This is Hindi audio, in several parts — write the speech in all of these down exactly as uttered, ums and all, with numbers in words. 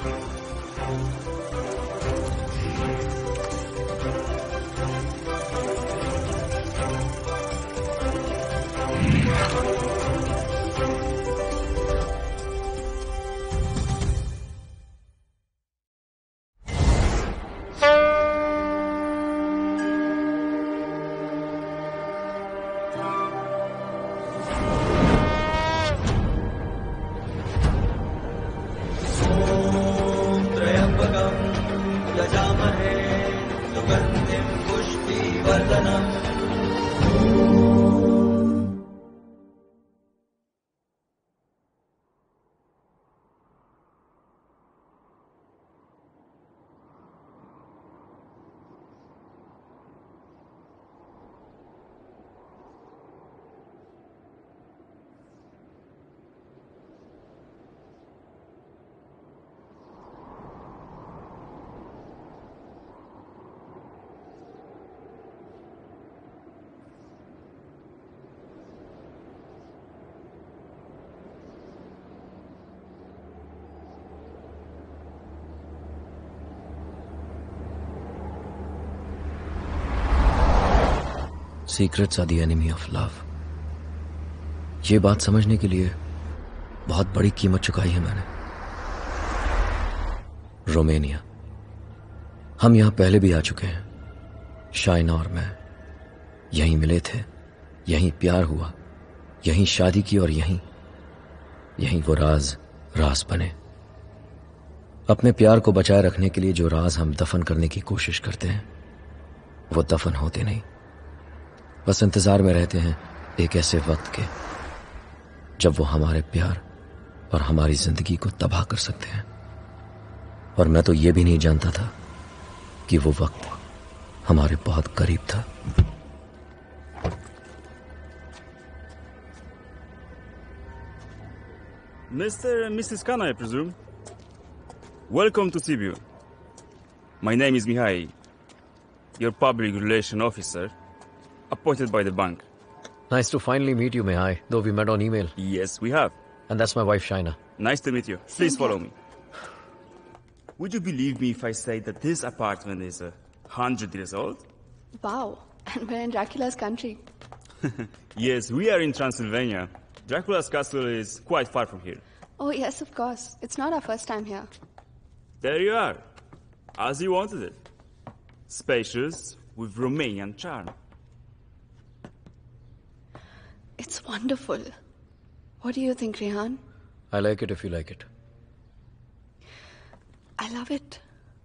Secrets are the enemy of love. ये बात समझने के लिए बहुत बड़ी कीमत चुकाई है मैंने। रोमानिया, हम यहां पहले भी आ चुके हैं। शाइना और मैं यहीं मिले थे, यहीं प्यार हुआ, यहीं शादी की और यहीं यहीं वो राज राज बने। अपने प्यार को बचाए रखने के लिए जो राज हम दफन करने की कोशिश करते हैं वो दफन होते नहीं, बस इंतजार में रहते हैं एक ऐसे वक्त के जब वो हमारे प्यार और हमारी जिंदगी को तबाह कर सकते हैं। और मैं तो ये भी नहीं जानता था कि वो वक्त हमारे बहुत करीब था। Mister and Missus Khan, I presume. Welcome to Sibiu. My name is Mihai, your public relation officer, appointed by the bank. Nice to finally meet you, Mihai, though we met on email. Yes, we have. And that's my wife, Shaina. Nice to meet you. Please follow me. Would you believe me if I say that this apartment is a hundred years old? Wow, and we're in Dracula's country. Yes, we are in Transylvania. Dracula's castle is quite far from here. Oh yes, of course. It's not our first time here. There you are, as you wanted it. Spacious, with Romanian charm. It's wonderful. What do you think, Rehan? I like it if you like it. I love it.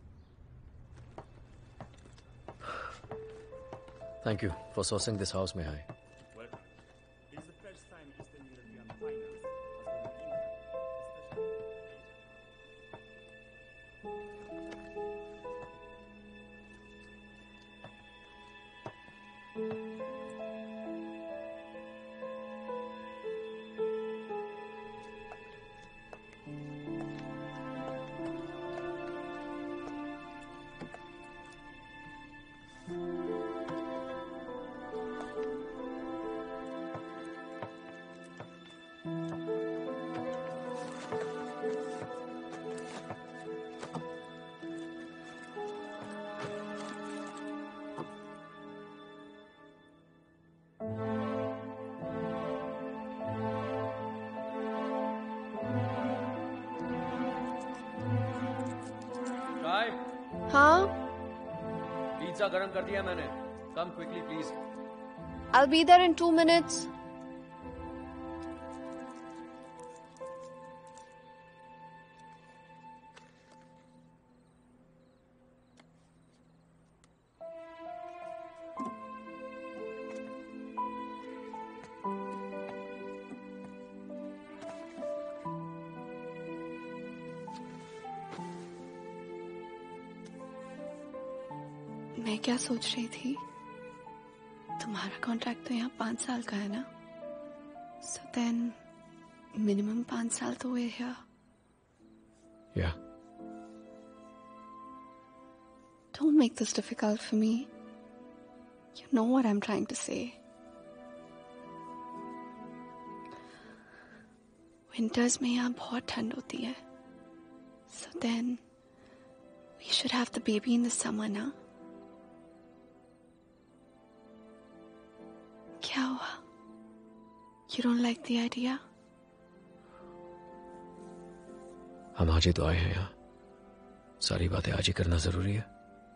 Thank you for sourcing this house, Mihai. Welcome. It is the first time Eastern European finance has been in हाँ? पिज्जा गरम कर दिया मैंने। Come quickly, please. I'll be there in two minutes. मैं क्या सोच रही थी, तुम्हारा कॉन्ट्रैक्ट तो यहाँ पांच साल का है ना, सो देन मिनिमम पांच साल तो हुए here. Yeah. Don't make this difficult for me. You know what I'm trying to say. Winters में यहाँ बहुत ठंड होती है, So then we should have the baby in the summer, na? क्या हुआ? You don't like the idea? हम आज ही तो आए हैं यहाँ, सारी बातें आज ही करना जरूरी है।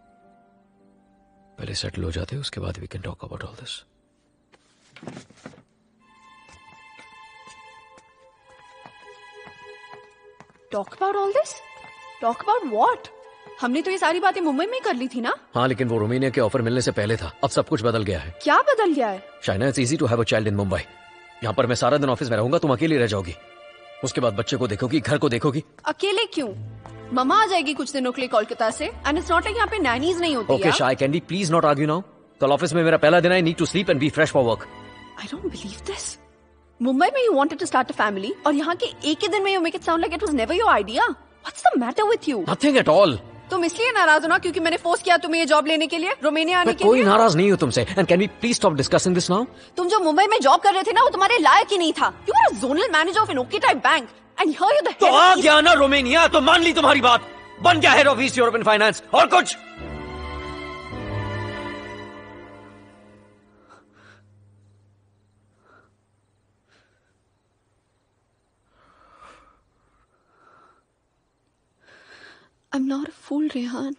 पहले सेटल हो जाते हैं, उसके बाद we can talk about all this. Talk about all this? Talk about what? हमने तो ये सारी बातें मुंबई में कर ली थी ना। हाँ, लेकिन वो रोमानिया के ऑफर मिलने से पहले था, अब सब कुछ बदल गया है। क्या बदल गया है? Shaina, it's easy to have a child in Mumbai. यहाँ पर मैं सारा दिन ऑफिस में रहूंगा, तुम अकेली रह जाओगी। उसके बाद बच्चे को देखोगी, घर को देखोगी। अकेले क्यों? मम्मा आ जाएगी कुछ दिनों के लिए कोलकाता से। एंड इट्स नॉट लाइक यहाँ पे नैनीज नहीं होती। ओके शाय, can we please not argue now? कल ऑफिस में मेरा पहला दिन है, I need to sleep and be fresh for work. I don't believe this. Mumbai में you wanted to start a family और यहाँ के एक ही दिन में you make it sound like it was never your idea. What's the matter with you? Nothing at all. तुम इसलिए नाराज हो ना क्योंकि मैंने फोर्स किया तुम्हें ये जॉब लेने के लिए, रोमानिया आने के कोई लिए? नाराज नहीं हूँ तुमसे। And can we please stop discussing this now? तुम जो मुंबई में जॉब कर रहे थे ना, वो तुम्हारे लायक ही नहीं था। You are a zonal manager of an okay type bank and here you द तो आ गया ना रोमानिया, तो मान ली तुम्हारी बात, बन गया head of East European finance. और कुछ? I'm not a fool, Rehan.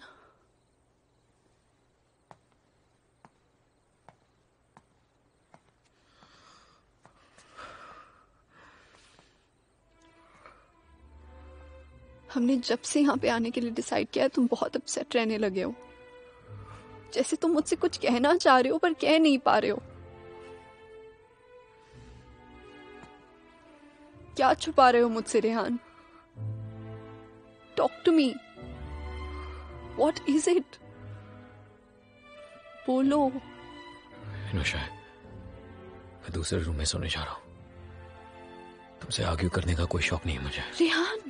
हमने जब से यहाँ पे आने के लिए डिसाइड किया है, तुम बहुत अपसेट रहने लगे हो। जैसे तुम मुझसे कुछ कहना चाह रहे हो पर कह नहीं पा रहे हो। क्या छुपा रहे हो मुझसे, Rehan? Talk to me. What is it? बोलो। इनोशा, मैं दूसरे रूम में सोने जा रहा हूँ। तुमसे आर्ग्यू करने का कोई शौक नहीं है मुझे। Rehan,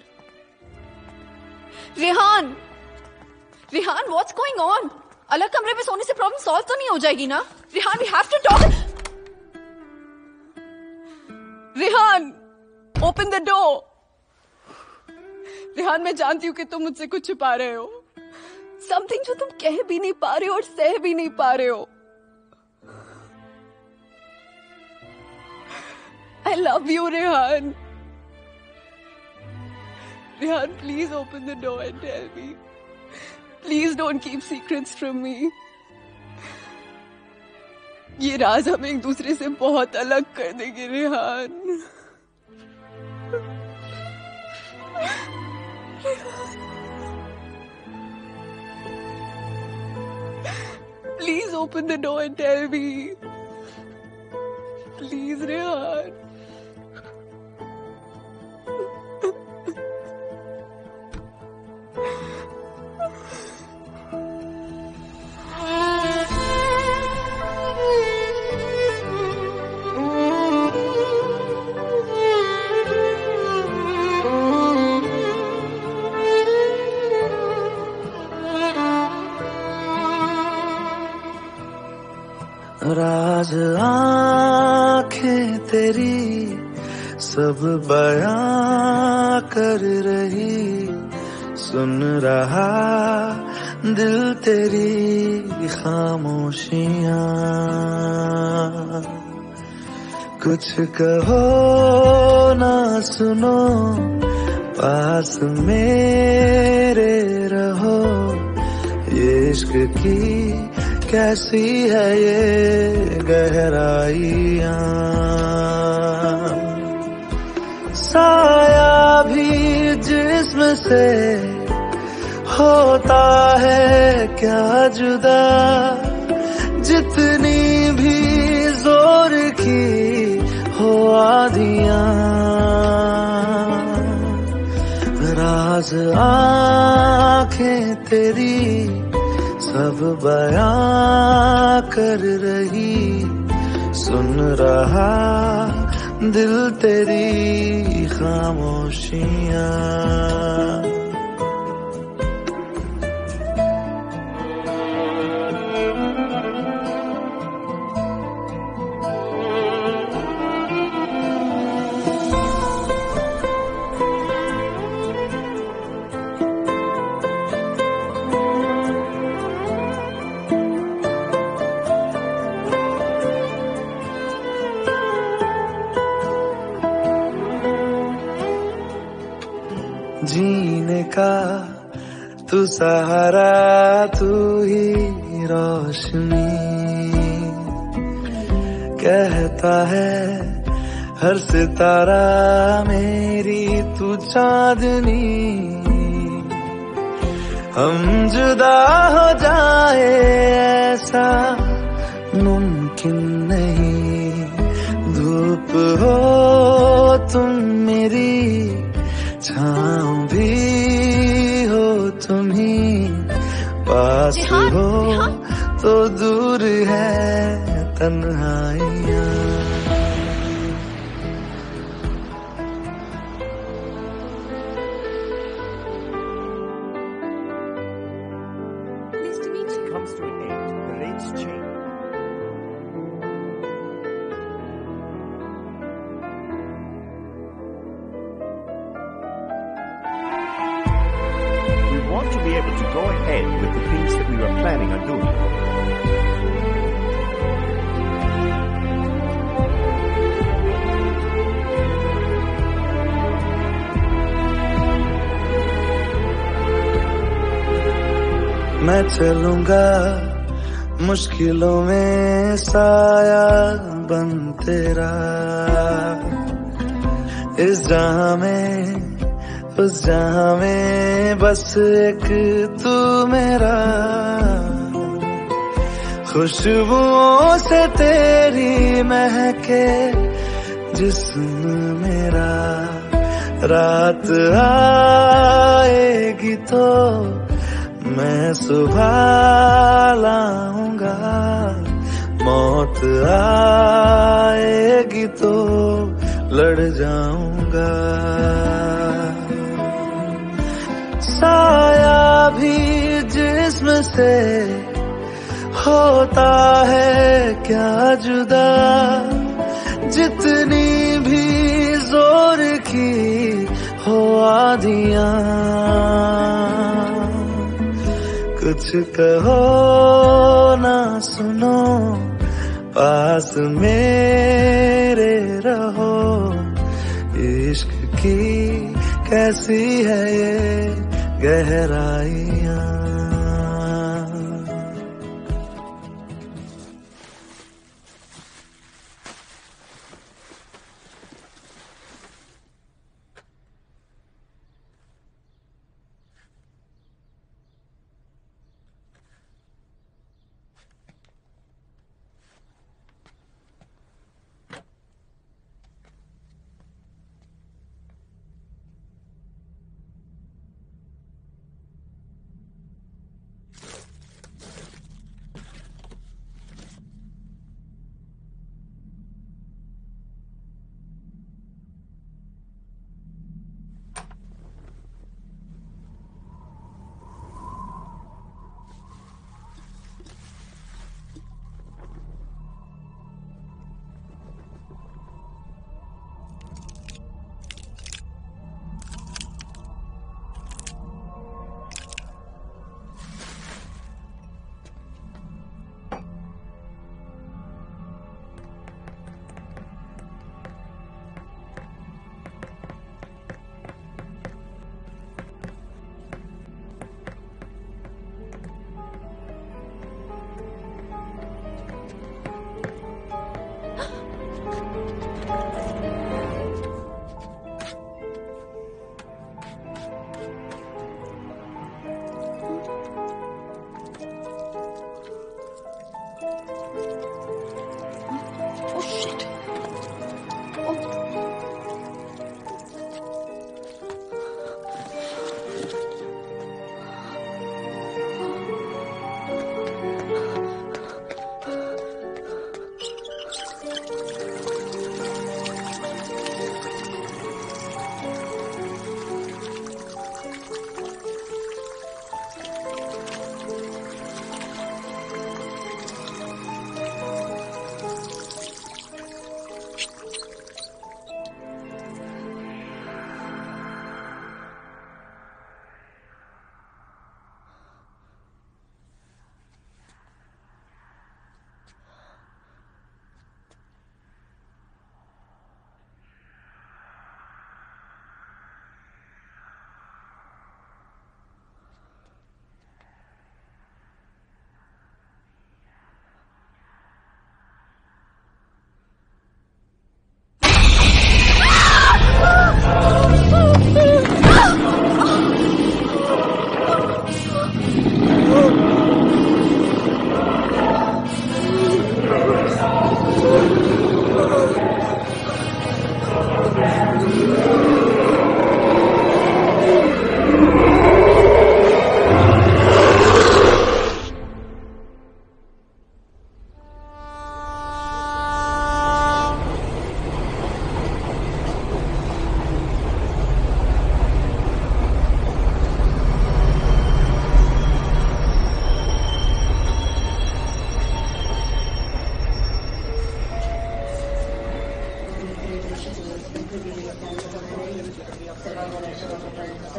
Rehan, Rehan, what's going on? अलग कमरे में सोने से प्रॉब्लम सॉल्व तो नहीं हो जाएगी ना? Rehan, we have to talk. Rehan, open the door. Rehan, मैं जानती हूँ कि तुम मुझसे कुछ छुपा रहे हो। समथिंग जो तुम कह भी नहीं पा रहे हो और सह भी नहीं पा रहे हो। I love you, Rehan. Rehan, please open the door and tell me. Please don't keep secrets from me. ये राज हमें एक दूसरे से बहुत अलग कर देंगे, Rehan. Please open the door and tell me. Please, Rehan. राज आँखें तेरी सब बयां कर रही, सुन रहा दिल तेरी खामोशियां। कुछ कहो ना सुनो, पास मेरे रहो। ये इश्क की कैसी है ये गहराइयां। साया भी जिस्म से होता है क्या जुदा, जितनी भी जोर की हो आधियां। राज आँखें तेरी सब बयां कर रही, सुन रहा दिल तेरी खामोशियां। जीने का तू सहारा, तू ही रोशनी। कहता है हर सितारा मेरी तू चांदनी। हम जुदा हो जाए ऐसा मुमकिन नहीं। धूप हो तुम मेरी, छाँव भी हो तुम ही। पास रेहान, हो रेहान। तो दूर है तन्हाइयाँ। Comes to an end, the lanes change. We want to be able to go ahead with the things that we were planning on doing. मैं चलूंगा मुश्किलों में साया बन तेरा। इस जहां में उस जहां में बस एक तू मेरा। खुशबुओं से तेरी महके जिस्म मेरा। रात आएगी तो मैं सुबह लाऊंगा। मौत आएगी तो लड़ जाऊंगा। साया भी जिस्म से होता है क्या जुदा। जितनी भी जोर की हो आंधियां, कुछ कहो ना सुनो, पास मेरे रहो। इश्क की कैसी है ये गहराइयां।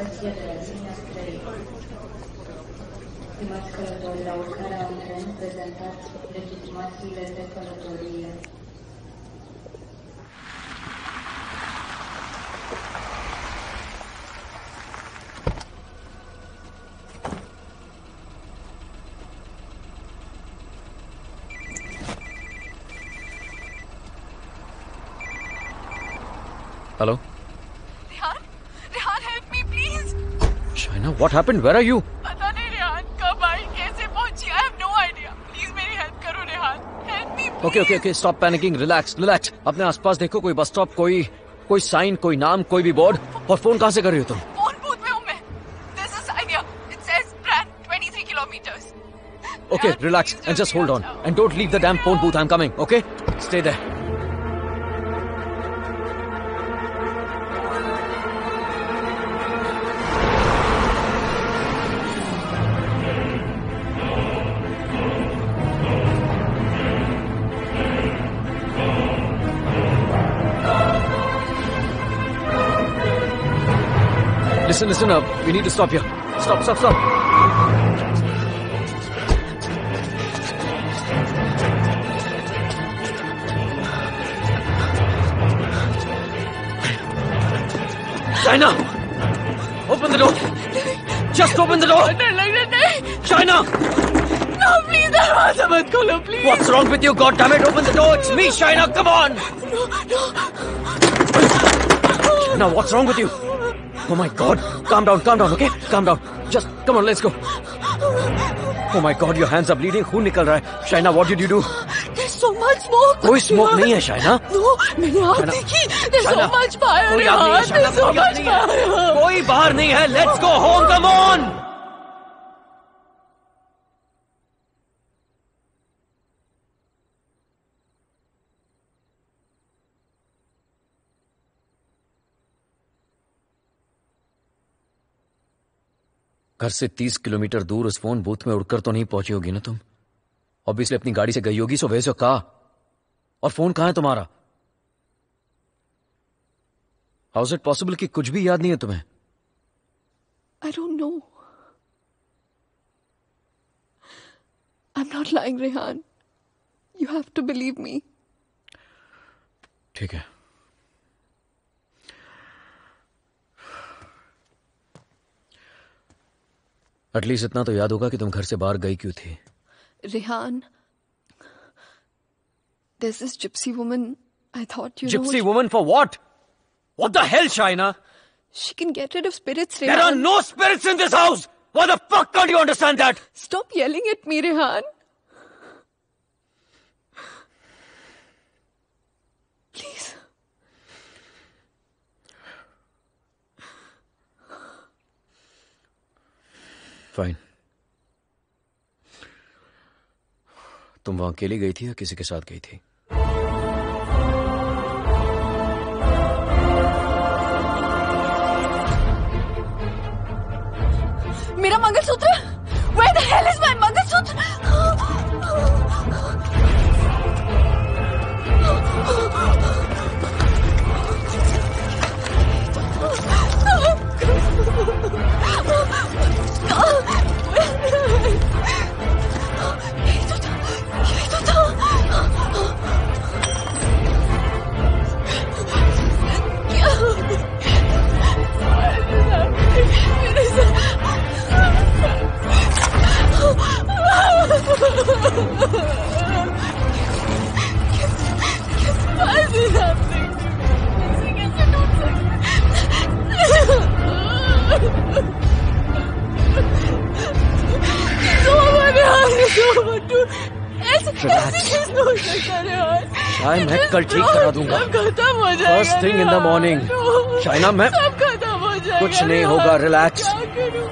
considerazioni străine. Stimați călători, la urcarea în tren, prezentați legitimațiile de călătorie. Hello? Rehan? Rehan, help me, please. Shaina, what happened? Where are you? पता नहीं रेहान कब आई कैसे पहुंची I have no idea. Please मेरी हेल्प करो Rehan. Help me please. Okay, okay, okay. Stop panicking. Relax, relax. अपने आसपास देखो कोई बस स्टॉप, कोई कोई साइन, कोई नाम, कोई भी बोर्ड. और फोन कहाँ से कर रही हो तुम? फोन बूथ में हूँ मैं. There's a sign here. It says Bran, twenty-three kilometers. Okay, Rehan, relax please and just जल्दी hold आ on. जाओ. And don't leave the damn phone booth. I'm coming, okay? Stay there. Listen, listen up. We need to stop here. Stop, stop, stop. Shaina! Open the door! Just open the door! डर लग रहा नहीं. Shaina! No, please दरवाजा मत खोलो please. What's wrong with you? God damn it! Open the door! It's me, Shaina! Come on! No, no. Now, what's wrong with you? Oh my God! Calm down, calm down, okay? Calm down. Just come on, let's go. Oh my God, your hands are bleeding. खून निकल रहा है. Shaina, what did you do? There's so much smoke. कोई smoke नहीं है, Shaina. No, मैंने आग Shaina. देखी. There's so Shaina. much fire. कोई आग नहीं है, Rehan. Shaina. There's so कोई आग much नहीं है. fire. कोई बाहर नहीं है. Let's go home. Come on. घर से तीस किलोमीटर दूर उस फोन बूथ में उड़कर तो नहीं पहुंची होगी ना तुम? ऑब्वियसली अपनी गाड़ी से गई होगी. सो वैसे कहा. और फोन कहां है तुम्हारा? हाउ इज इट पॉसिबल कि कुछ भी याद नहीं है तुम्हें? I don't know. I'm not lying, Rehan. You have to believe me. ठीक है. एटलीस्ट इतना तो याद होगा कि तुम घर से बाहर गई क्यों थी. Rehan, there's this gypsy woman. I thought you Gypsy know. woman for what? What the hell, Shaina? She can get rid of spirits, There are Rehan. no spirits in this house! Why the fuck can't you understand that? Stop yelling at me, Rehan. Please. Fine. तुम वहां अकेली गई थी या किसी के साथ गई थी? मेरा mangalsutra? Where the hell is my mangalsutra? यही तो था, यही तो था. क्या? मेरे साथ Why is this happening to me? ऐसे कैसे टूट सकते? तो हमारे हाथ में तो टूट ऐसे ऐसे कैसे हो सकता है यार? शायद मैं कल ठीक करा दूंगा. सब खत्म हो जाएगा. First thing in the morning. Shaina, मैं सब खत्म हो जाएगा. कुछ नहीं होगा. रिलैक्स. क्या करूं?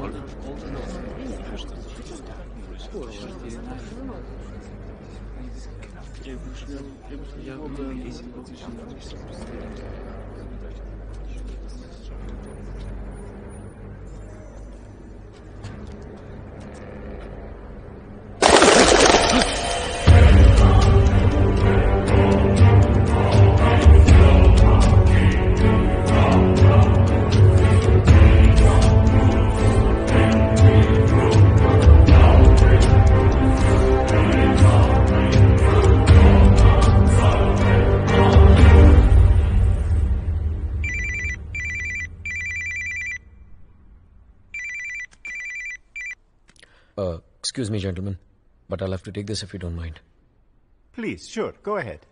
Uh, excuse me, gentlemen, but I'll have to take this if you don't mind. Please, sure, go ahead.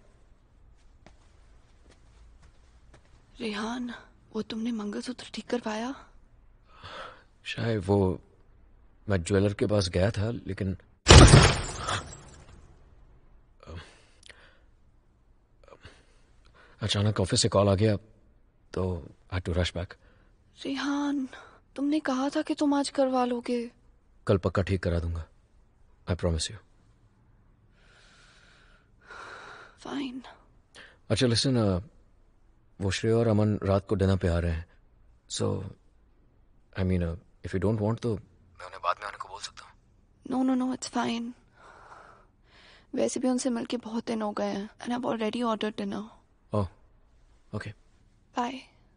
Rehan, वो तुमने मंगलसूत्र ठीक करवाया? शायद वो मैं ज्वेलर के पास गया था, लेकिन अचानक ऑफिस से कॉल आ गया तो I had to rush back. Rehan, तुमने कहा था कि तुम आज करवा लोगे. कल पक्का ठीक करा दूंगा. I promise you. फाइन. अच्छा लिसन, वो श्रेया और अमन रात को डिनर पे आ रहे हैं. So I mean if you don't want तो मैं उन्हें बाद में आने को बोल सकता हूँ. No no no, it's fine. वैसे भी उनसे मिलके बहुत दिन हो गए हैं and I have already ordered dinner. Oh okay. Bye.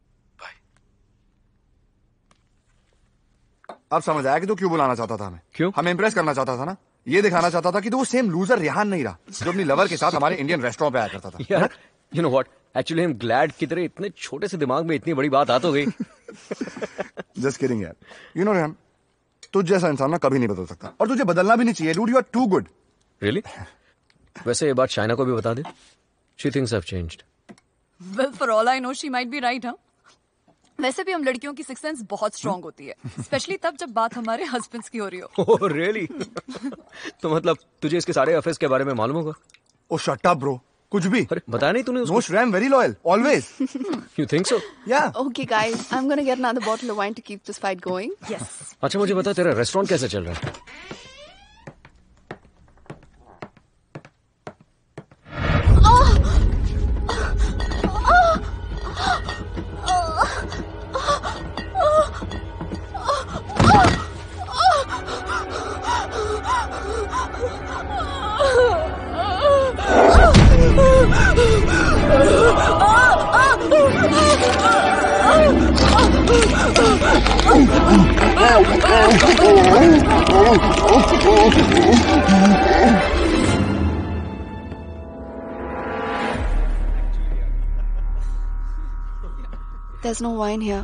अब समझ आया कि तू क्यों बुलाना चाहता था हमें. क्यों? हमें इंप्रेस करना चाहता था ना. ये दिखाना चाहता था कि तू वो सेम लूजर रेहान नहीं रहा जो अपनी लवर के साथ हमारे इंडियन रेस्टोरेंट पे आया करता था. यार you know what, actually I am glad कि तेरे इतने छोटे से दिमाग में इतनी बड़ी बात आ तो गई. जस्ट किडिंग यार. यू नो रेहान, तुझ जैसा इंसान ना कभी नहीं बदल सकता और तुझे बदलना भी नहीं चाहिए. Dude, you are too good. Really? वैसे ये बात शाइना को भी बता दे. She thinks I have changed. Well, for all I know, she might be right, huh? वैसे भी हम लड़कियों की सिक्स सेंस बहुत स्ट्रांग होती है, स्पेशली तब जब बात हमारे हस्बैंड्स की हो रही हो. Oh really? तो मतलब तुझे इसके सारे अफेयर्स के बारे में मालूम होगा? Oh shut up bro. कुछ भी. अरे बताया नहीं तूने उसको? No Shreya, I am very loyal always. You think so? Yeah. Okay guys, I'm gonna get another bottle of wine to keep this fight going. Yes. अच्छा मुझे बता, तेरा रेस्टोरेंट कैसे चल रहा है? There's no wine here.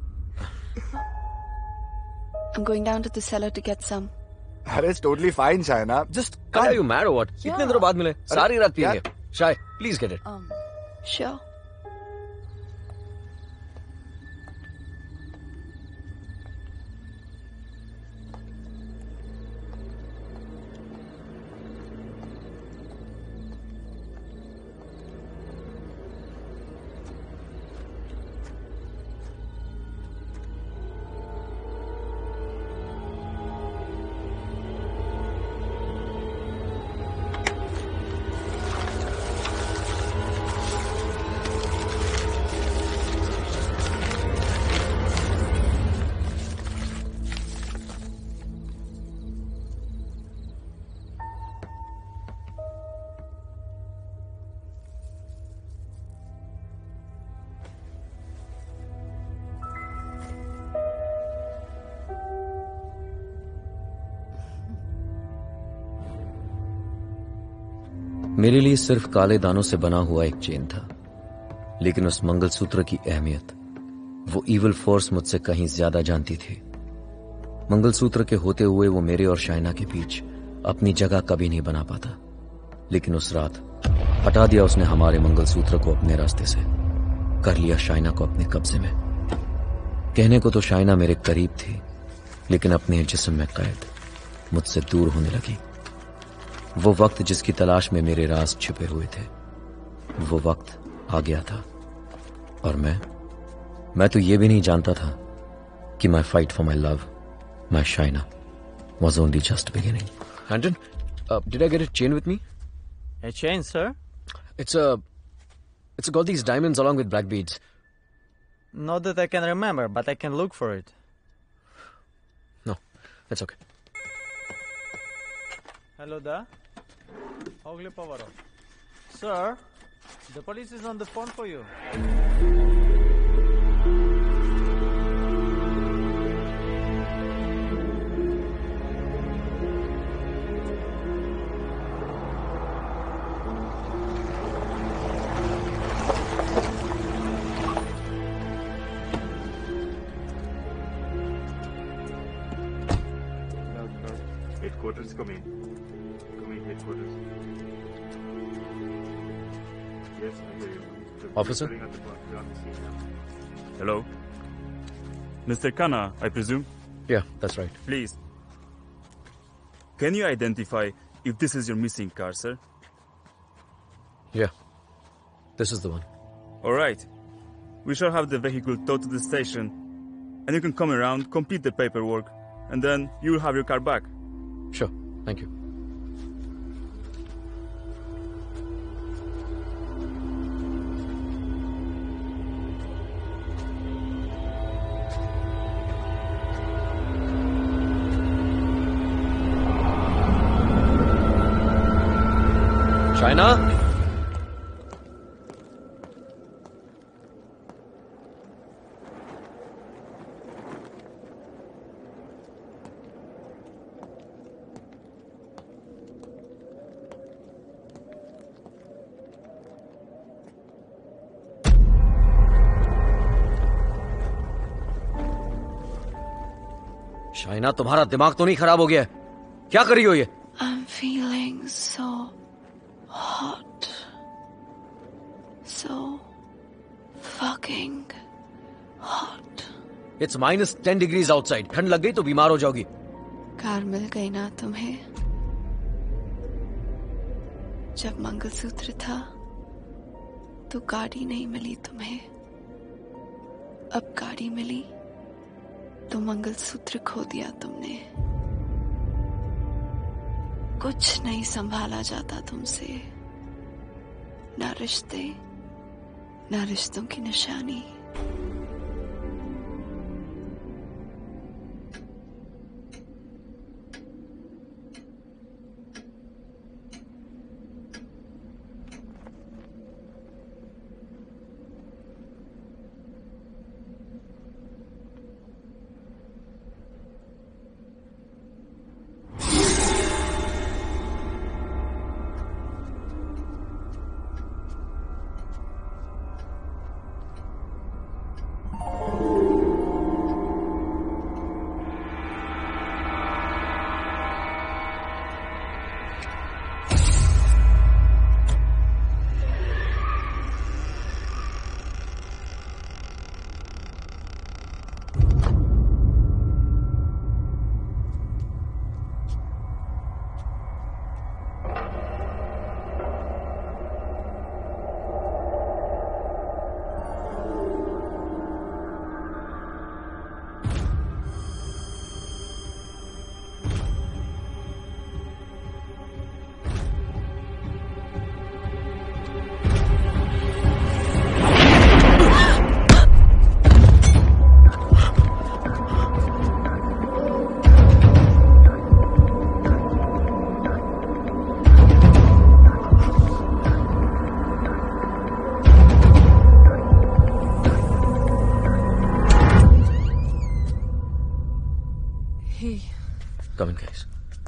I'm going down to the cellar to get some. अरे it's totally fine, Shaina. Just Are you mad or what? इतने दिनों बाद मिले, सारी रात पिएंगे. शाय, please get it. Um, Sure. मेरे लिए सिर्फ काले दानों से बना हुआ एक चेन था, लेकिन उस मंगलसूत्र की अहमियत वो इविल फोर्स मुझसे कहीं ज्यादा जानती थी. मंगलसूत्र के होते हुए वो मेरे और शाइना के बीच अपनी जगह कभी नहीं बना पाता, लेकिन उस रात हटा दिया उसने हमारे मंगलसूत्र को अपने रास्ते से, कर लिया शाइना को अपने कब्जे में. कहने को तो शाइना मेरे करीब थी, लेकिन अपने जिस्म में कैद मुझसे दूर होने लगी. वो वक्त जिसकी तलाश में मेरे राज छिपे हुए थे, वो वक्त आ गया था. और मैं मैं तो ये भी नहीं जानता था कि my fight for my love My Shaina was only just beginning. Anton, uh, did I get a chain with me? A chain, sir? It's a, it's got these diamonds along with black beads. Not that I can remember, but I can look for it. No, that's okay. Hello there. Hogli Pavaro. Sir, the police is on the phone for you. Headquarters, come in. Come in, headquarters. Yes, I hear you. The Officer? police are at the front. We are on the scene now. Hello? Mister Khanna, I presume? Yeah, that's right. Please. Can you identify if this is your missing car, sir? Yeah, this is the one. All right. We shall have the vehicle towed to the station, and you can come around, complete the paperwork, and then you will have your car back. Sure, thank you. Shaina? Shaina, तुम्हारा दिमाग तो नहीं खराब हो गया है? क्या कर रही हो ये? I'm feeling so hot. So fucking hot. It's minus ten degrees outside. ठंड लग गई तो बीमार हो जाओगी. कार मिल गई ना तुम्हें? जब मंगलसूत्र था तो गाड़ी नहीं मिली तुम्हें. अब गाड़ी मिली तो मंगलसूत्र खो दिया तुमने. कुछ नहीं संभाला जाता तुमसे. ना रिश्ते, ना रिश्तों की निशानी. Come in, guys.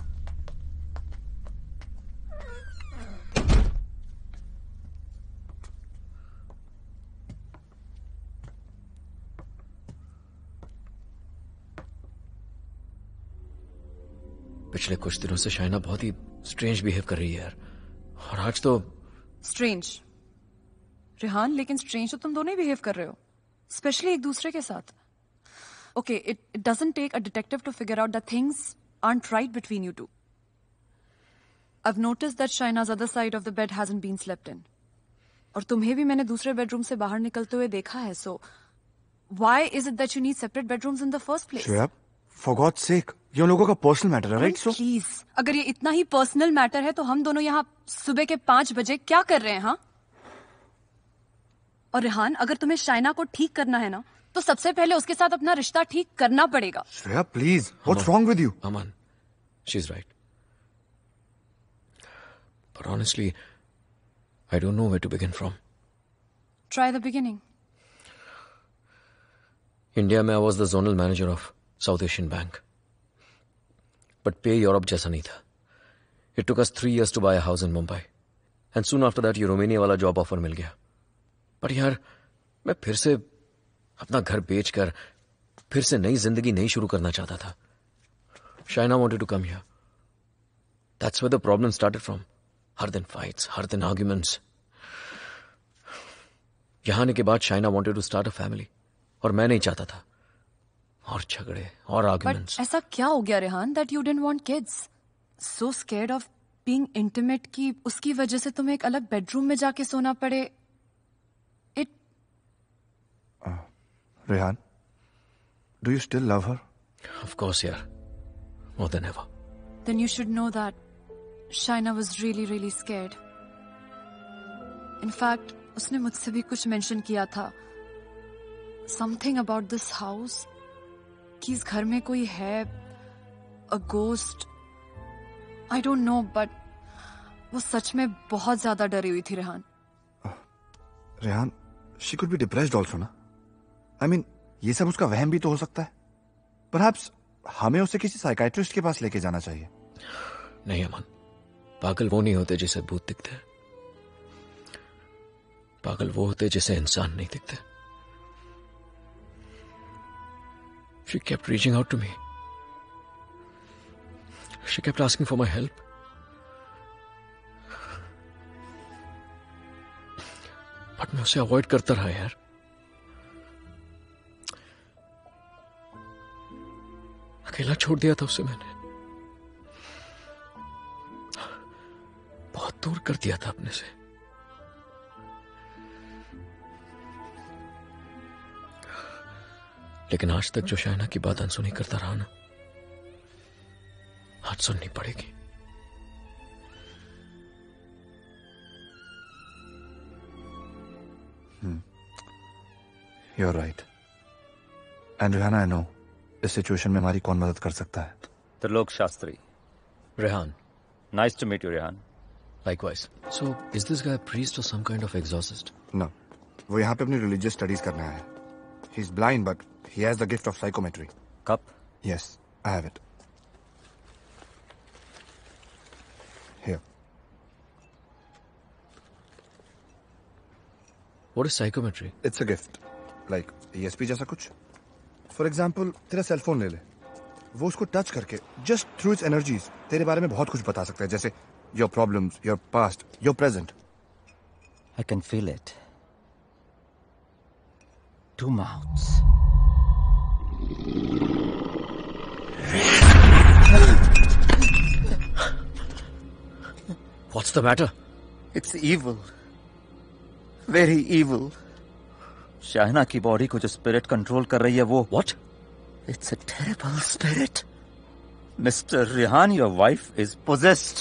पिछले कुछ दिनों से शाइना बहुत ही स्ट्रेंज बिहेव कर रही है यार. और आज तो स्ट्रेंज रेहान, लेकिन स्ट्रेंज तो तुम दोनों ही बिहेव कर रहे हो, स्पेशली एक दूसरे के साथ. Okay, it it doesn't take a detective to figure out that things aren't right between you two. I've noticed that Shaina's other side of the bed hasn't been slept in. और तुम्हें भी मैंने दूसरे बेडरूम से बाहर निकलते हुए देखा है. So why is it that you need separate bedrooms in the first place? Shreya, For God's sake, ये उन लोगों का पर्सनल मैटर है, राइट? सो प्लीज, अगर ये इतना ही पर्सनल मैटर है तो हम दोनों यहाँ सुबह के पांच बजे क्या कर रहे हैं? हाँ, और रेहान, अगर तुम्हें शाइना को ठीक करना है ना, तो सबसे पहले उसके साथ अपना रिश्ता ठीक करना पड़ेगा। Shreya, please, what's wrong with you? Aman, she is right, but honestly, I don't know where to begin from. Try the beginning. India में I was the zonal manager of South Asian Bank. But pay Europe जैसा नहीं था. It took us three years to buy a house in Mumbai. And soon after that, ये रोमानिया वाला जॉब ऑफर मिल गया. पर यार, मैं फिर से अपना घर बेचकर फिर से नई जिंदगी नहीं शुरू करना चाहता था. Shaina wanted to come here. That's where the problem started from. हर दिन fights, हर दिन arguments. यहाँ आने के बाद Shaina wanted to start a family. और मैं नहीं चाहता था. और झगड़े और आर्गुमेंट्स. But ऐसा क्या हो गया Rehan that you didn't want kids? So scared of being intimate कि उसकी वजह से तुम्हें एक अलग बेडरूम में जाके सोना पड़े. It. Uh, Rehan, do you still love her? Of course, yeah. More than ever. Then you should know that Shaina was really, really scared. In fact, उसने मुझसे भी कुछ मेंशन किया था. Something about this house. कि इस घर में कोई है, a ghost. I don't know, but वो सच में बहुत ज्यादा डरी हुई थी Rehan. Rehan, she could be depressed also ना? I mean, ये सब उसका वहम भी तो हो सकता है. Perhaps हमें उसे किसी साइकाइट्रिस्ट के पास लेके जाना चाहिए. नहीं अमन, पागल वो नहीं होते जिसे भूत दिखते हैं. पागल वो होते जिसे इंसान नहीं दिखते. She kept reaching out to me. She kept asking for my help. But मैं उसे अवॉइड करता रहा यार. अकेला छोड़ दिया था उसे मैंने. बहुत दूर कर दिया था अपने से. लेकिन आज तक जो शाइना की बात अनसुनी करता रहा ना, आज सुननी पड़ेगी. Hmm. You're right. And Rihanna, I know इस सिचुएशन में हमारी कौन मदद कर सकता है. Trilok Shastri. Rehan. Nice to meet you, Rehan. Likewise. So, is this guy a priest or some kind of exorcist? No. वो यहाँ पे अपनी religious studies करने आया है. He's blind, but he has the gift of psychometry. Cup? Yes, I have it. Here. What is psychometry? It's a gift. Like E S P जैसा कुछ. For example, तेरा सेल फोन ले ले. वो उसको टच करके just through its energies तेरे बारे में बहुत कुछ बता सकता है. जैसे your problems, your past, your present. I can feel it. Two mouths. What's the matter? It's evil. Very evil. Shaina की बॉडी को जो स्पिरिट कंट्रोल कर रही है वो. What? It's a terrible spirit. Mister Rehan, your wife is possessed.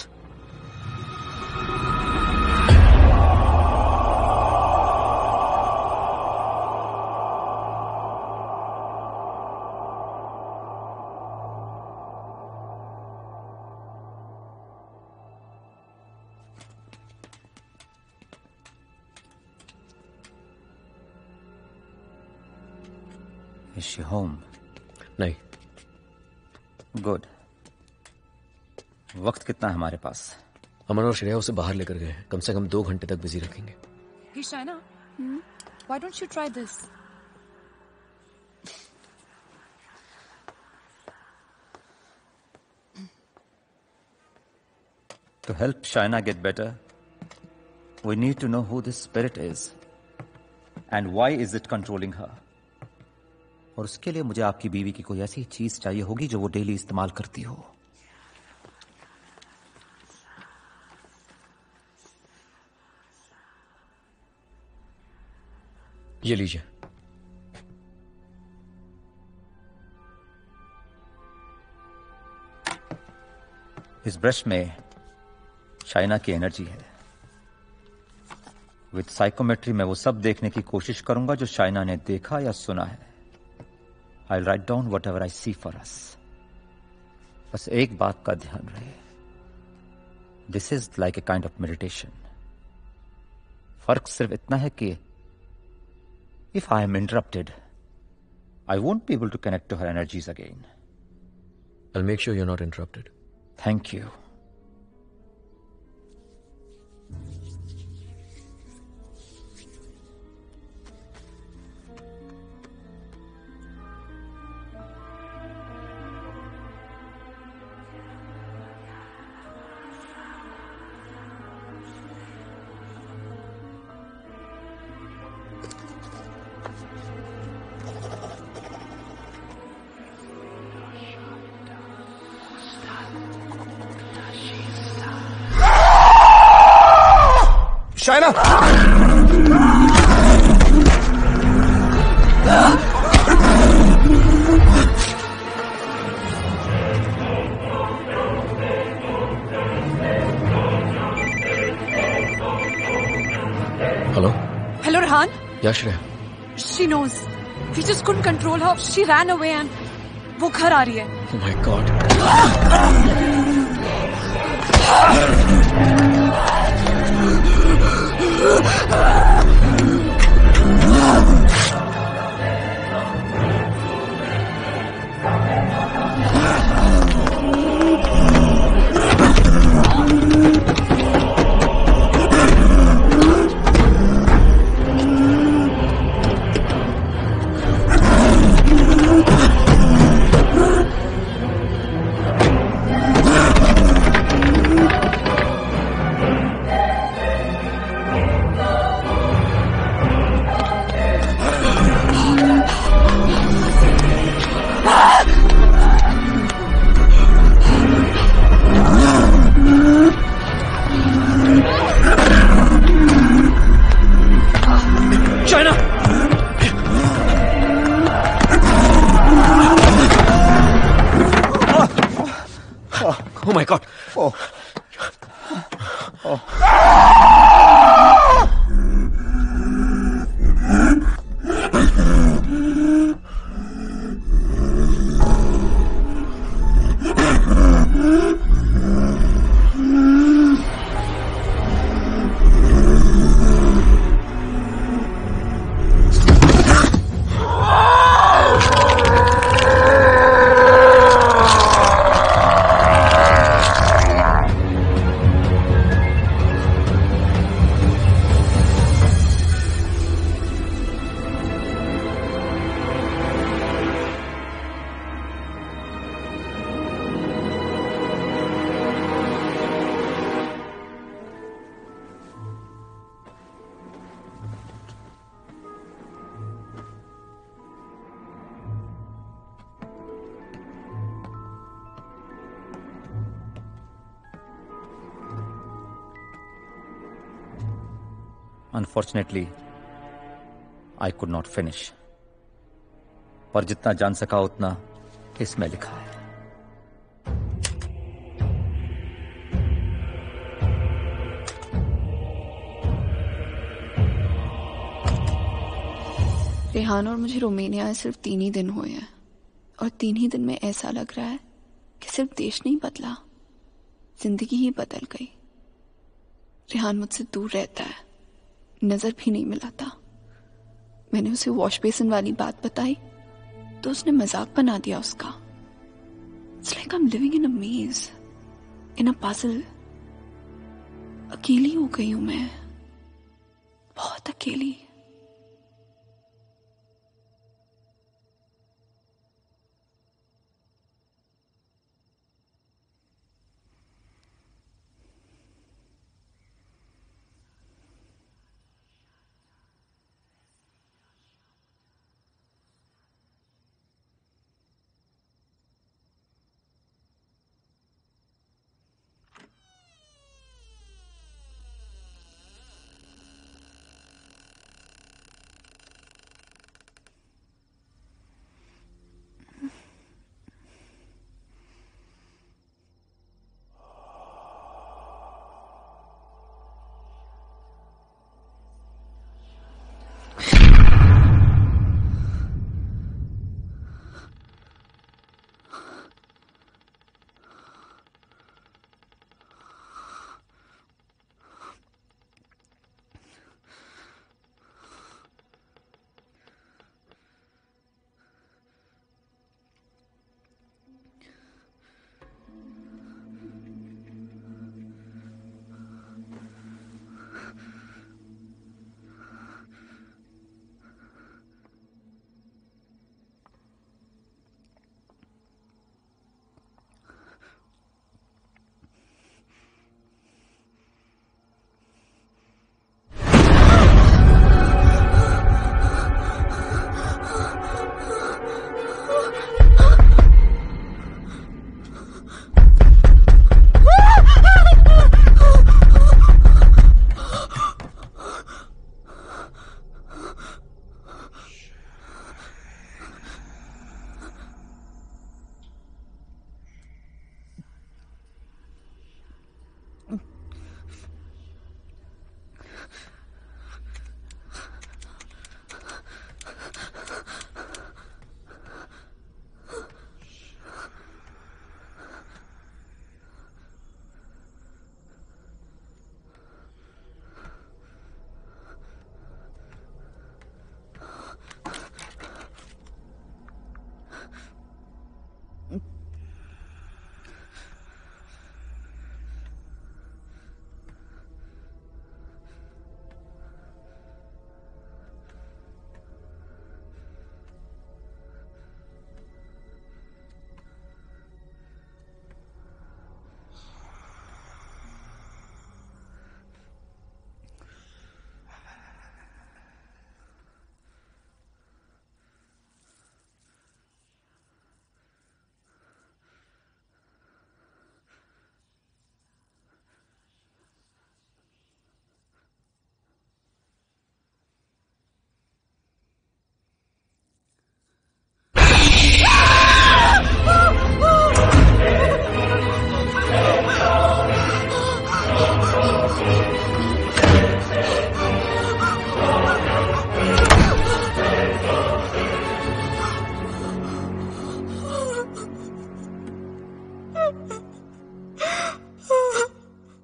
Is she home? नहीं. Good. वक्त कितना है हमारे पास? अमन और श्रेया उसे बाहर लेकर गए हैं. कम से कम दो घंटे तक बिजी रखेंगे. Hey Shaina, hmm? Why don't you try this? To help Shaina get better, we need to know who this spirit is and why is it controlling her. और उसके लिए मुझे आपकी बीवी की कोई ऐसी चीज चाहिए होगी जो वो डेली इस्तेमाल करती हो. ये लीजिए. इस ब्रश में शाइना की एनर्जी है। विद साइकोमेट्री मैं वो सब देखने की कोशिश करूंगा जो शाइना ने देखा या सुना है। I write down whatever I see for us. बस एक बात का ध्यान रहे, this is like a kind of meditation. फर्क सिर्फ इतना है कि if I am interrupted I won't be able to connect to her energies again. I'll make sure you're not interrupted. Thank you. Shaina! Hello? Hello, Rehan. Yeah, Shreya. She knows. We just couldn't control her. She ran away and वो घर आ रही है. Oh my God. Oh my God. Oh. Oh. Unfortunately, I could not finish. पर जितना जान सका उतना इसमें लिखा है. रेहान और मुझे रोमानिया में सिर्फ तीन ही दिन हुए हैं और तीन ही दिन में ऐसा लग रहा है कि सिर्फ देश नहीं बदला, जिंदगी ही बदल गई। रेहान मुझसे दूर रहता है, नजर भी नहीं मिलाता। मैंने उसे वॉश बेसिन वाली बात बताई तो उसने मजाक बना दिया उसका। It's like I'm living in a maze, in a puzzle. अकेली हो गई हूं मैं, बहुत अकेली।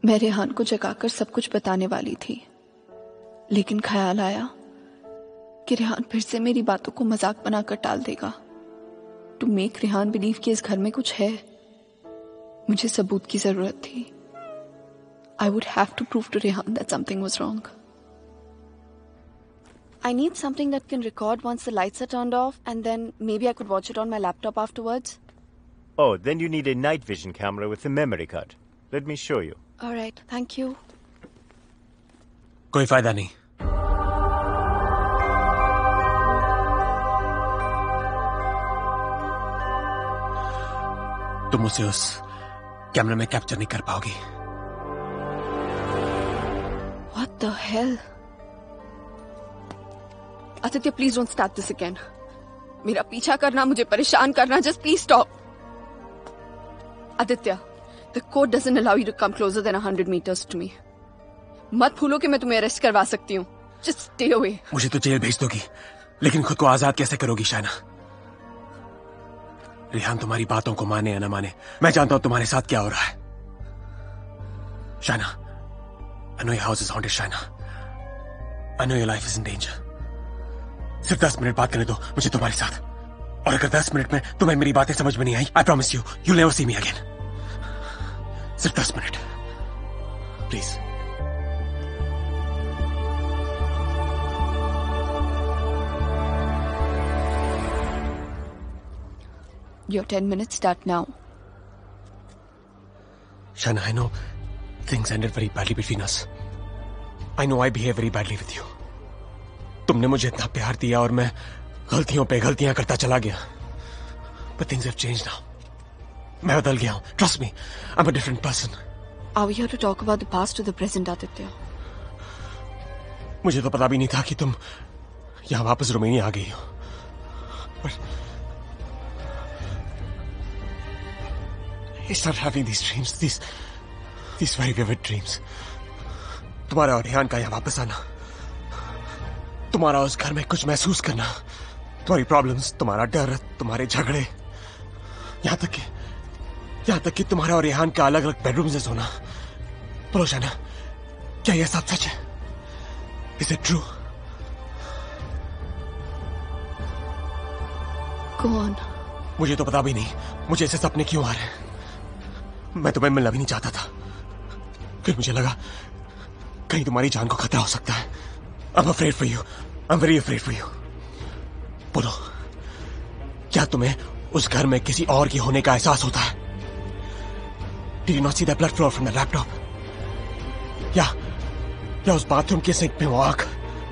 मैं रेहान को जगाकर सब कुछ बताने वाली थी, लेकिन ख्याल आया कि रेहान फिर से मेरी बातों को मजाक बनाकर टाल देगा। टू मेक रेहान बिलीव कि इस घर में कुछ है, मुझे सबूत की जरूरत थी। I would have to prove to Rehan that something was wrong. I need something that can record once the lights are turned off, and then maybe I could watch it on my laptop afterwards. Oh, then you need a night vision camera with a memory card. Let me show you. All right, thank you. कोई फायदा नहीं। तुम उसे उस कैमरे में कैप्चर नहीं कर पाओगी। What the hell? Aditya, please don't start this again. मेरा पीछा करना, मुझे परेशान करना, just please stop. Aditya, the code doesn't allow you to come closer than a hundred meters to me. मत भूलो कि मैं तुम्हें अरेस्ट करवा सकती हूँ. Just stay away. मुझे तो जेल भेज दोगी, लेकिन खुद को आजाद कैसे करोगी शाइना? रेहान तुम्हारी बातों को माने या ना माने, मैं जानता हूं तुम्हारे साथ क्या हो रहा है। Shaina, I know your house is haunted, Shaina. I know your life is in danger. सिर्फ दस मिनट बात करने दो मुझे तुम्हारे साथ, और अगर दस मिनट में तुम्हें मेरी बातें समझ में नहीं आई, I promise you, you'll never see me again. सिर्फ दस minute, please. Your ten minutes start now. Shaina, I know things ended very badly between us. I know I behaved very badly with you. तुमने मुझे इतना प्यार दिया और मैं गलतियों पे गलतियां करता चला गया. But things have changed now. मैं बदल गया हूं. Trust me, I'm a different person. Are we here to talk about the past or the present, Aditya? मुझे तो पता भी नहीं था कि तुम यहाँ वापस रोमानिया आ गई हो. But I started having these dreams, these these very vivid dreams. तुम्हारा और रेहान का यहाँ वापस आना, तुम्हारा उस घर में कुछ महसूस करना, तुम्हारी प्रॉब्लम्स, तुम्हारा डर, तुम्हारे झगड़े, यहाँ तक कि यहाँ तक कि तुम्हारा और रेहान का अलग अलग बेडरूम से सोना. बोलो शाइना, क्या यह सब सच है? Is it true? Go on. मुझे तो पता भी नहीं मुझे ऐसे सपने क्यों आ रहे हैं. मैं तुम्हें मिलना भी नहीं चाहता था, फिर मुझे लगा कहीं तुम्हारी जान को खतरा हो सकता है. I'm afraid for you. I'm very afraid for you. बोलो, क्या तुम्हें उस घर में किसी और की होने का एहसास होता है? Did you not see that blood flow from the laptop? या या उस बाथरूम के सिंक में वो आग?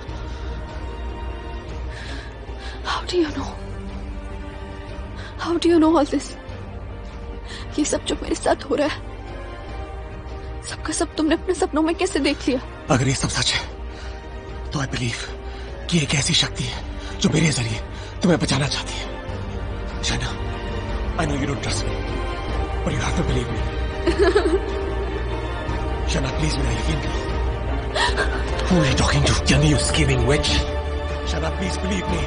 How do you know? How do you know all this? ये सब जो मेरे साथ हो रहा है, सबका सब तुमने अपने सपनों में कैसे देख लिया? अगर ये सब सच है तो आई बिलीव कि एक ऐसी शक्ति है जो मेरे जरिए तुम्हें बचाना चाहती है. Shaina, I know you don't trust me, but you have to believe me. Shaina, please मेरा यकीन करो. Who are you talking to? Tell me, you scheming witch. Shaina, please believe me.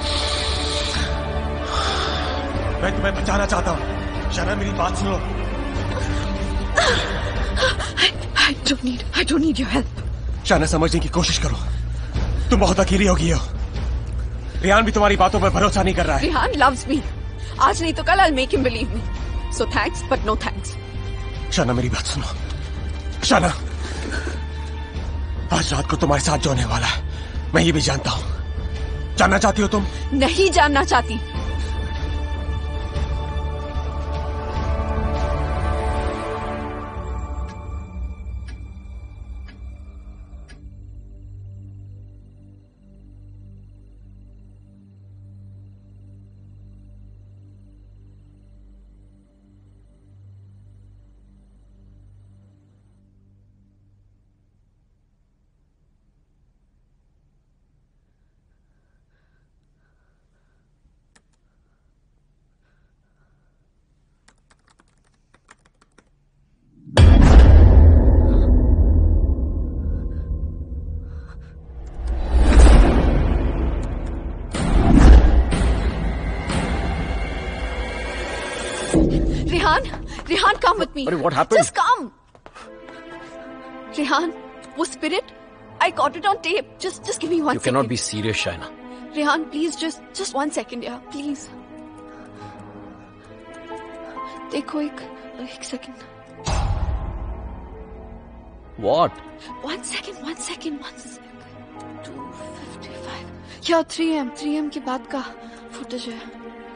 मैं तुम्हें बचाना चाहता हूँ. शाइना, मेरी बात सुनो. I, I don't need, I don't need your help. Shaina, समझने की कोशिश करो. तुम बहुत अकेली हो गई हो. रेहान भी तुम्हारी बातों पर भरोसा नहीं कर रहा है. Rehan loves me. आज नहीं तो कल I'll make him believe me. So thanks, but no thanks. Shaina, मेरी बात सुनो. शाइना, आज रात को तुम्हारे साथ जो होने वाला है, मैं ये भी जानता हूँ. जानना चाहती हो तुम? नहीं जानना चाहती. Rehan, Rehan, come with me. What happened? Just come. Rehan, वो spirit, I got it on tape. Just, just give me one You second. cannot be serious, Shaina. Rehan, please, just, just one second, yeah, please. देखो एक, एक second. What? One second, one second, one second. two fifty-five. Yeah, three a m three a m के बाद का footage है.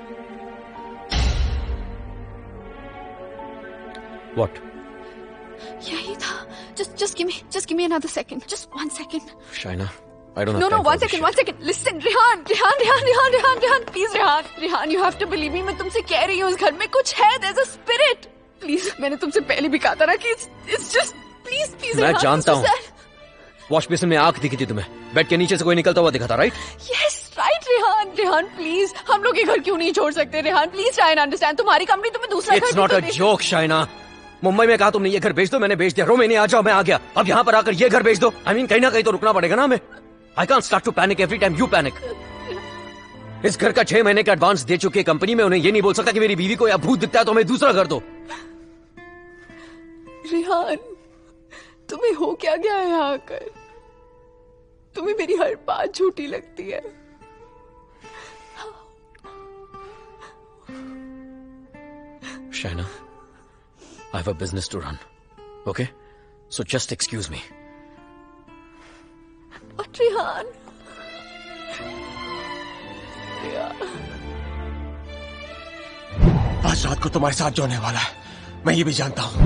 What? यही था. Just, just give me, just give me another second. Just one second. Shaina, I don't have No, time no, for one this second, shit. one second. Listen, Rehan, Rehan, Rehan, Rehan, Rehan, Rehan, please, Rehan, Rehan, you have to believe me. मैं तुमसे कह रही हूँ उस घर में कुछ है. There's a spirit. Please, मैंने तुमसे पहले भी कहा था ना कि it's, it's just, please, please. मैं Rehan, जानता it's so हूँ. sad. वॉश बेसिन में आग दिखी थी तुम्हें. बेड के नीचे से कोई निकलता हुआ दिखा था, right? Yes, right, Rehan, Rehan, please. हम लोग ये घर क्यों नहीं छोड़ सकते, Rehan? Please try and understand. तुम्हारी कंपनी तुम्हें दूसरा घर It's not a joke, Shaina. Mumbai में कहा तुमने ये घर बेच दो, मैंने बेच दिया. रोमेनिया आ जाओ, मैं आ गया. अब यहाँ पर आकर ये घर बेच दो. I mean, कहीं ना कहीं तो रुकना पड़ेगा ना हमें. I can't start to panic every time you panic. इस घर का छह महीने का एडवांस दे चुकी है कंपनी में. उन्हें ये नहीं बोल सकता कि मेरी बीवी को या भूत दिखता है तो हमें दूसरा घर दो. रेहान, तुम्हें हो क्या गया है यहाँ आकर? तुम्हें मेरी हर बात झूठी लगती है. Shaina, I have a business to run. Okay? So just excuse me. But Rehan, आज रात को तुम्हारे साथ जो होने वाला है मैं ये भी जानता हूं.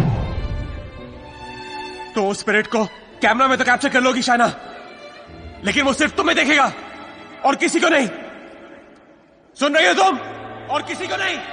तो उस स्पिरिट को कैमरा में तो कैप्चर कर लोगी शाइना, लेकिन वो सिर्फ तुम्हें देखेगा और किसी को नहीं. सुन रही हो तुम? और किसी को नहीं.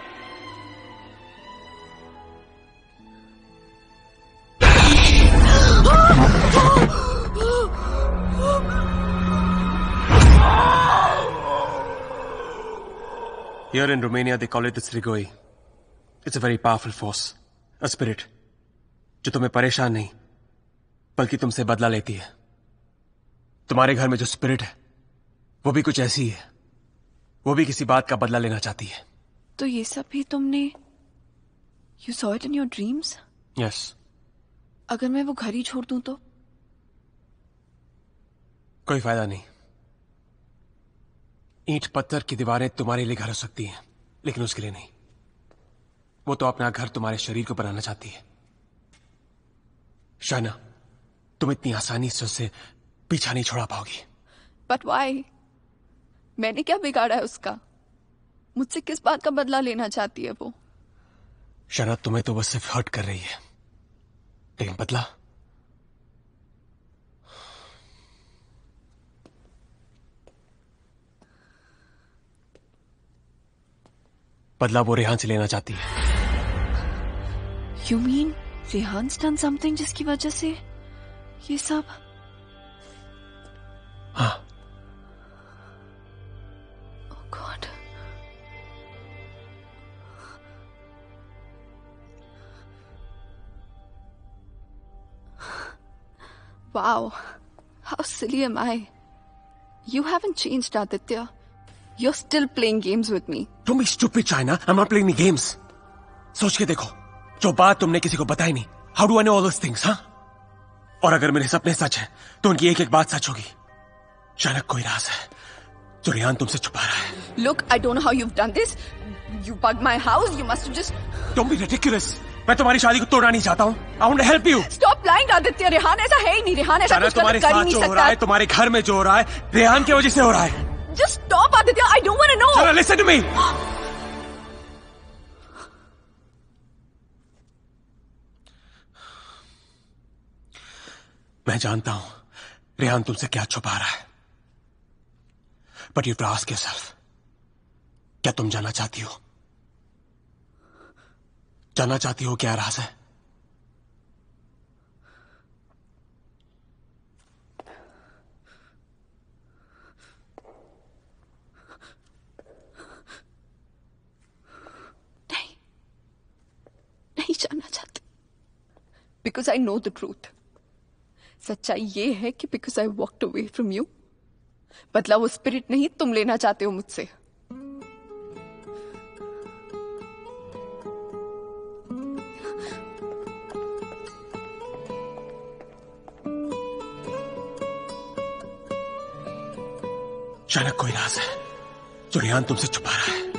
Here in Romania, they call it the Strigoi. It's a very powerful force, a spirit, जो तुम्हें परेशान नहीं, बल्कि तुमसे बदला लेती है. तुम्हारे घर में जो स्पिरिट है, वो भी कुछ ऐसी ही है. वो भी किसी बात का बदला लेना चाहती है. तो ये सब भी तुमने, you saw it in your dreams? Yes. अगर मैं वो घर ही छोड़ दूं तो? कोई फायदा नहीं. ईंट पत्थर की दीवारें तुम्हारे लिए घर हो सकती हैं, लेकिन उसके लिए नहीं. वो तो अपना घर तुम्हारे शरीर को बनाना चाहती है. शाइना, तुम इतनी आसानी से उसे पीछा नहीं छोड़ा पाओगी. But why? मैंने क्या बिगाड़ा है उसका? मुझसे किस बात का बदला लेना चाहती है वो? शाइना, तुम्हें तो वो सिर्फ हर्ट कर रही है, लेकिन बदला? बदला वो रेहान से लेना चाहती है. You mean रेहान's done something जिसकी वजह से ये सब? हाँ. Oh God. Wow. How silly am I? You haven't changed, Aditya. You're still playing games with me. Don't be stupid, China. I'm not playing any games. सोच के देखो, जो बात तुमने किसी को बताई नहीं. How do I know all those things, हाँ? और अगर मेरे सपने सच हैं, तो उनकी एक एक बात सच होगी. शायद कोई राज है जो रेहान तुमसे छुपा रहा है. Look, I don't know how you've done this. You bugged my house. You must have just. Don't be ridiculous. मैं तुम्हारी शादी को तोड़ना नहीं चाहता हूँ. I want to help you. Stop lying, Aditya. Rehan ऐसा है ही नहीं. रेहान ऐसा कुछ तुम्हारे कर ही साथ नहीं जो हो रहा है, सकता. तुम्हारे घर में जो हो रहा है, रेहान की वजह से हो रहा है. Just stop, Aditya. I don't want to know. Chana, listen to me. मैं जानता हूं रेहान तुमसे क्या छुपा रहा है. But you have to ask yourself, क्या तुम जानना चाहती हो? जानना चाहती हो क्या राज है? नहीं, नहीं जानना चाहती. Because I know the truth. सच्चाई ये है कि because I walked away from you, बदला वो स्पिरिट नहीं तुम लेना चाहते हो मुझसे. शायद कोई राज है जो रेहान तुमसे छुपा रहा है।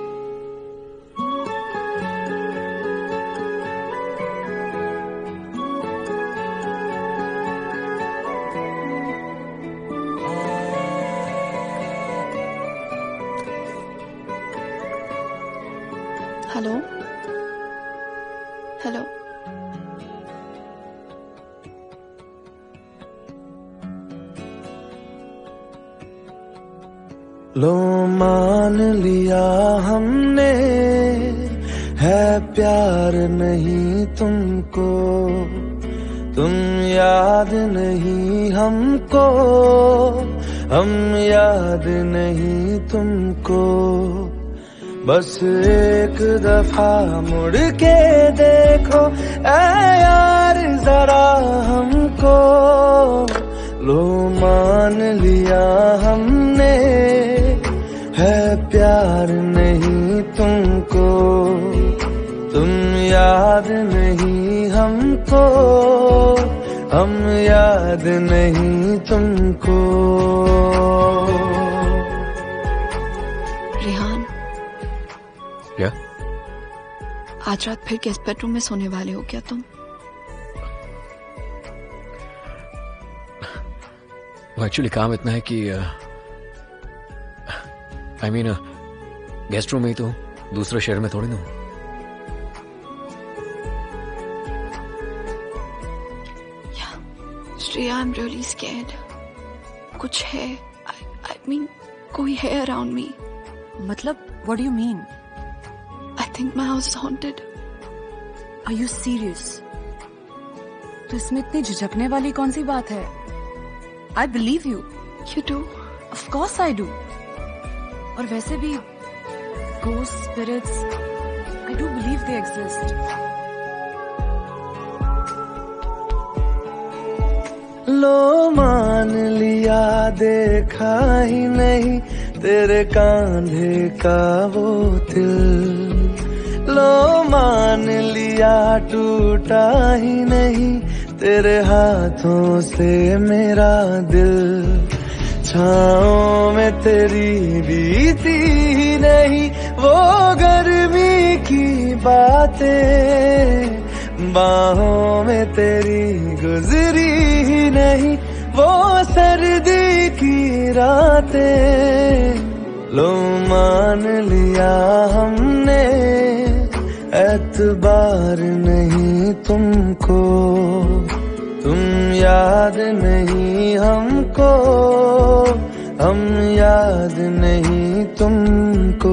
हेलो हेलो लो मान लिया हमने है प्यार नहीं तुमको, तुम याद नहीं हमको, हम याद नहीं तुमको। बस एक दफा मुड़ के देखो ऐ यार जरा हमको। लो मान लिया हमने है प्यार नहीं तुमको, तुम याद नहीं हमको, हम याद नहीं तुमको। रेहान, क्या? आज रात फिर गेस्ट बेडरूम में सोने वाले हो क्या तुम? वो एक्चुअली काम इतना है कि आई मीन गेस्ट रूम में ही तो दूसरे शहर में थोड़ी ना हूं। Shreya, I am really scared. कुछ है, आई आई मीन कोई है अराउंड मी। मतलब what do you mean? I think my house is haunted. Are you serious? तो इसमें इतनी झिझकने वाली कौन सी बात है? I believe you. You do? Of course I do. और वैसे भी ghosts, spirits, I do believe they exist. लो मान लिया देखा ही नहीं तेरे कांधे का वो दिल। लो मान लिया टूटा ही नहीं तेरे हाथों से मेरा दिल। छाँव में तेरी बीती ही नहीं वो गर्मी की बातें, बाहों में तेरी गुजरी ही नहीं वो सर्दी की रातें। लो मान लिया हमने एतबार नहीं तुमको, तुम याद नहीं हमको, हम याद नहीं तुमको।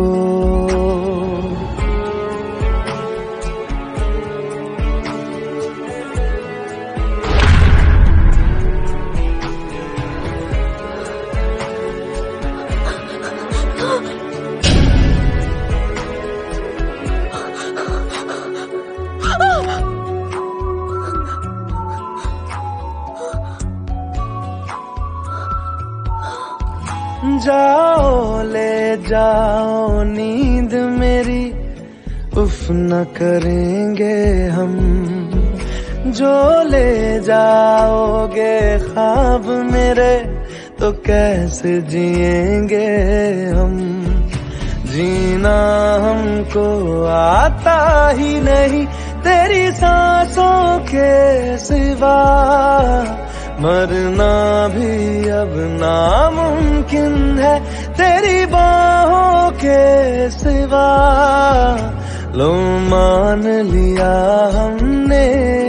जाओ ले जाओ नींद मेरी, उफ न करेंगे हम। जो ले जाओगे ख्वाब मेरे तो कैसे जिएंगे हम। जीना हमको आता ही नहीं तेरी सांसों के सिवा, मरना भी अब नामुमकिन है तेरी बाहों के सिवा। लो मान लिया हमने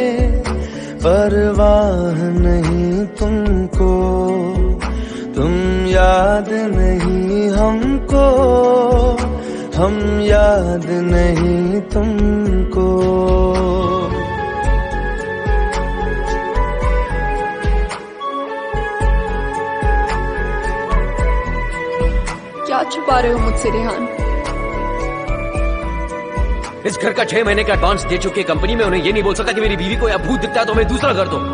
परवाह नहीं तुमको, तुम याद नहीं हमको, हम याद नहीं तुमको। क्या छुपा रहे हो मुझसे रेहान? इस घर का छह महीने का एडवांस दे चुकी कंपनी में उन्हें ये नहीं बोल सकता कि मेरी बीवी को या भूत दिखता है तो हमें दूसरा घर दो।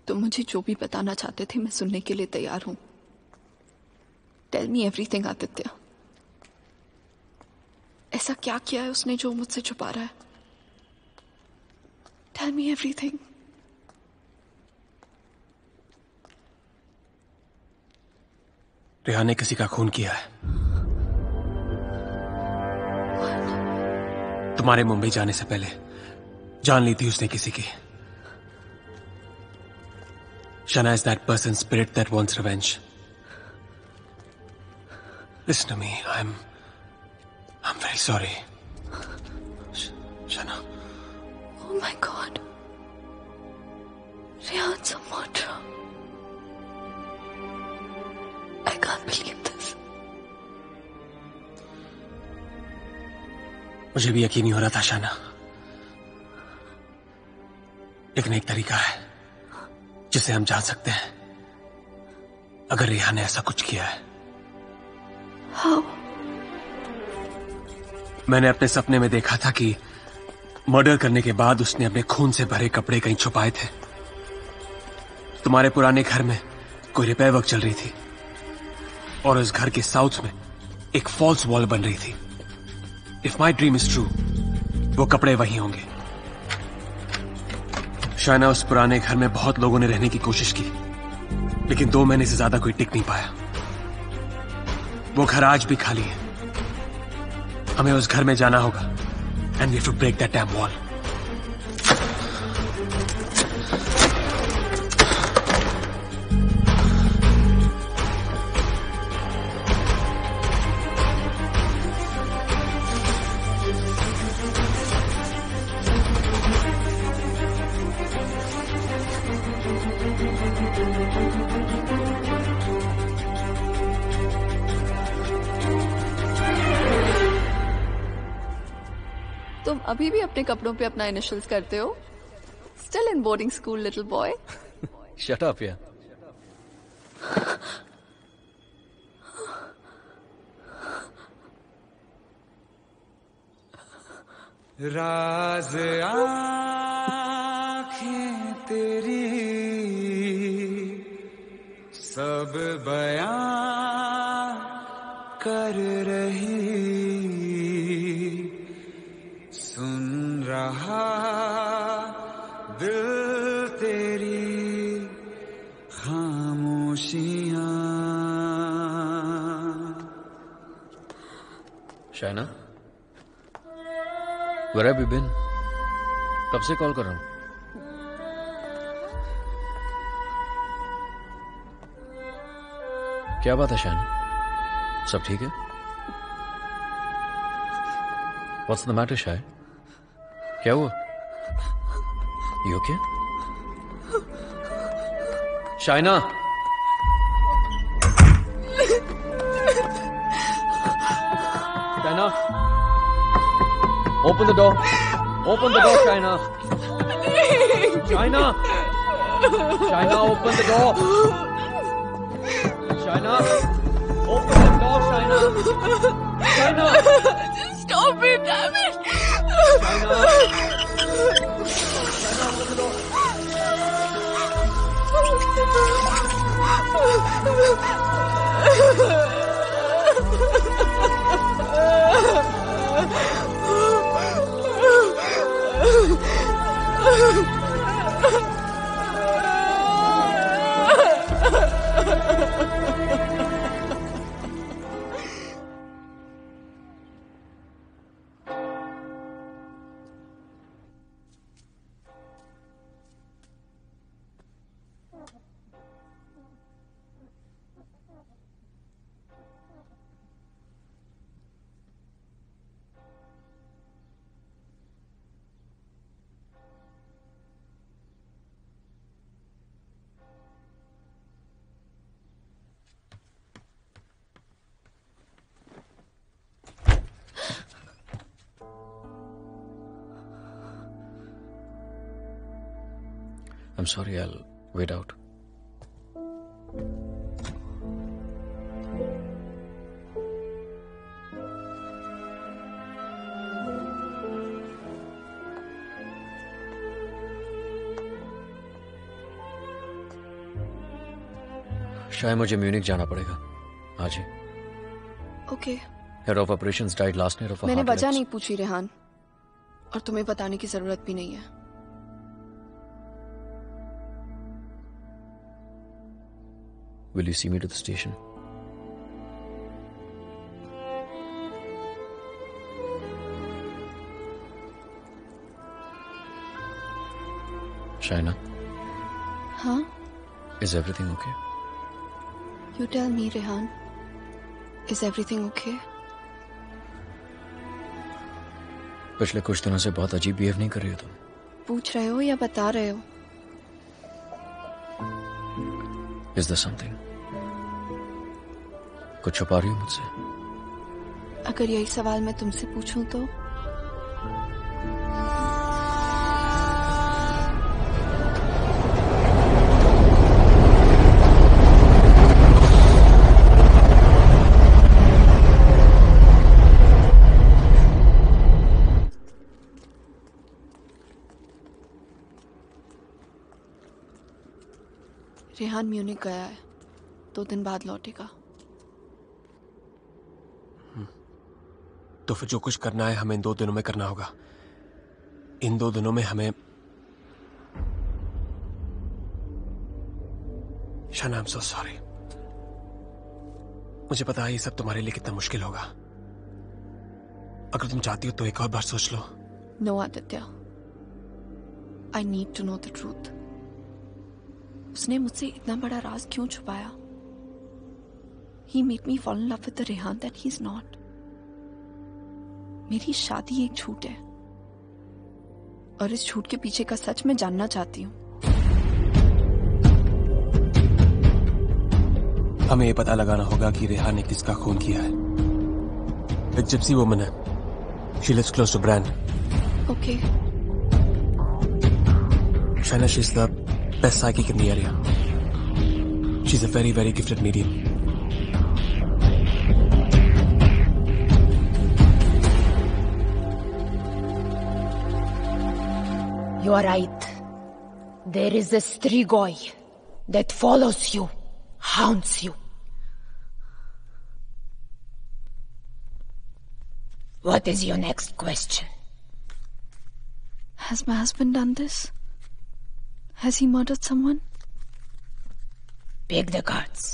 तुम मुझे जो भी बताना चाहते थे मैं सुनने के लिए तैयार हूं। Tell me everything Aditya. ऐसा क्या किया है उसने जो मुझसे छुपा रहा है? Tell me everything. रेहान ने किसी का खून किया है। तुम्हारे मुंबई जाने से पहले जान ली थी उसने किसी की। Shana is that person's spirit that wants revenge. Listen to me. I'm. I'm very sorry. Sh- Shana. Oh my God. Rehan's a murderer. I can't believe this. मुझे भी यकीन नहीं हो रहा था शाना, लेकिन एक तरीका है जिसे हम जान सकते हैं अगर रेहान ने ऐसा कुछ किया है। How? मैंने अपने सपने में देखा था कि मर्डर करने के बाद उसने अपने खून से भरे कपड़े कहीं छुपाए थे। तुम्हारे पुराने घर में कोई रिपेयर वर्क चल रही थी और उस घर के साउथ में एक फॉल्स वॉल बन रही थी। If my dream is true, वो कपड़े वही होंगे। शायना, उस पुराने घर में बहुत लोगों ने रहने की कोशिश की, लेकिन दो महीने से ज्यादा कोई टिक नहीं पाया। वो घर आज भी खाली है। हमें उस घर में जाना होगा and we have to break that damn wall. तुम अभी भी अपने कपड़ों पे अपना इनिशियल्स करते हो? Still in boarding school, little boy. Shut up, yeah. राज आँखें तेरी सब बयां कर रही, सुन रहा दिल तेरी खामोशियां। Shaina, where have you been? कब से कॉल कर रहा हूं? क्या बात है शायना? सब ठीक है? What's the matter, शाय? क्या हुआ? You okay? Shaina! Shaina! Open the door! Open the door, Shaina! Shaina! Shaina, open the door! Shaina! Open the door, Shaina! Shaina! Just stop it, damn it! Shaina! Shaina, open the door! I'm sorry, I'll wait out. शायद मुझे म्यूनिक जाना पड़ेगा आज ही। Okay. Head of operations died last night ऑफ मैंने वजह नहीं पूछी रेहान, और तुम्हें बताने की जरूरत भी नहीं है। Will you see me to the station? Shaina? हाँ? Is everything okay? You tell me, Rehan. Is everything okay? पिछले कुछ दिनों से बहुत अजीब बिहेव नहीं कर रही हो तुम। पूछ रहे हो या बता रहे हो? Is there something? कुछ छुपा रही हो मुझसे? अगर यही सवाल मैं तुमसे पूछूं तो? रेहान म्यूनिक गया है, दो दिन बाद लौटेगा। तो फिर जो कुछ करना है हमें इन दो दिनों में करना होगा। इन दो दिनों में हमें शाना, आई एम सो सॉरी। मुझे पता है ये सब तुम्हारे लिए कितना मुश्किल होगा। अगर तुम चाहती हो तो एक और बार सोच लो। No Aditya, I need to know the truth. उसने मुझसे इतना बड़ा राज क्यों छुपाया? He made me fall in love with the Rehan that he's not. मेरी शादी एक झूठ है, और इस झूठ के पीछे का सच मैं जानना चाहती हूँ। हमें ये पता लगाना होगा कि रेहान ने किसका खून किया है। एक जिप्सी वुमन है, she lives close to Bran. Okay. Shaina, she's the best psychic in the area. She's a very, very gifted medium. You are right. There is a Strigoi that follows you, haunts you. What is your next question? Has my husband done this? Has he murdered someone? Pick the cards.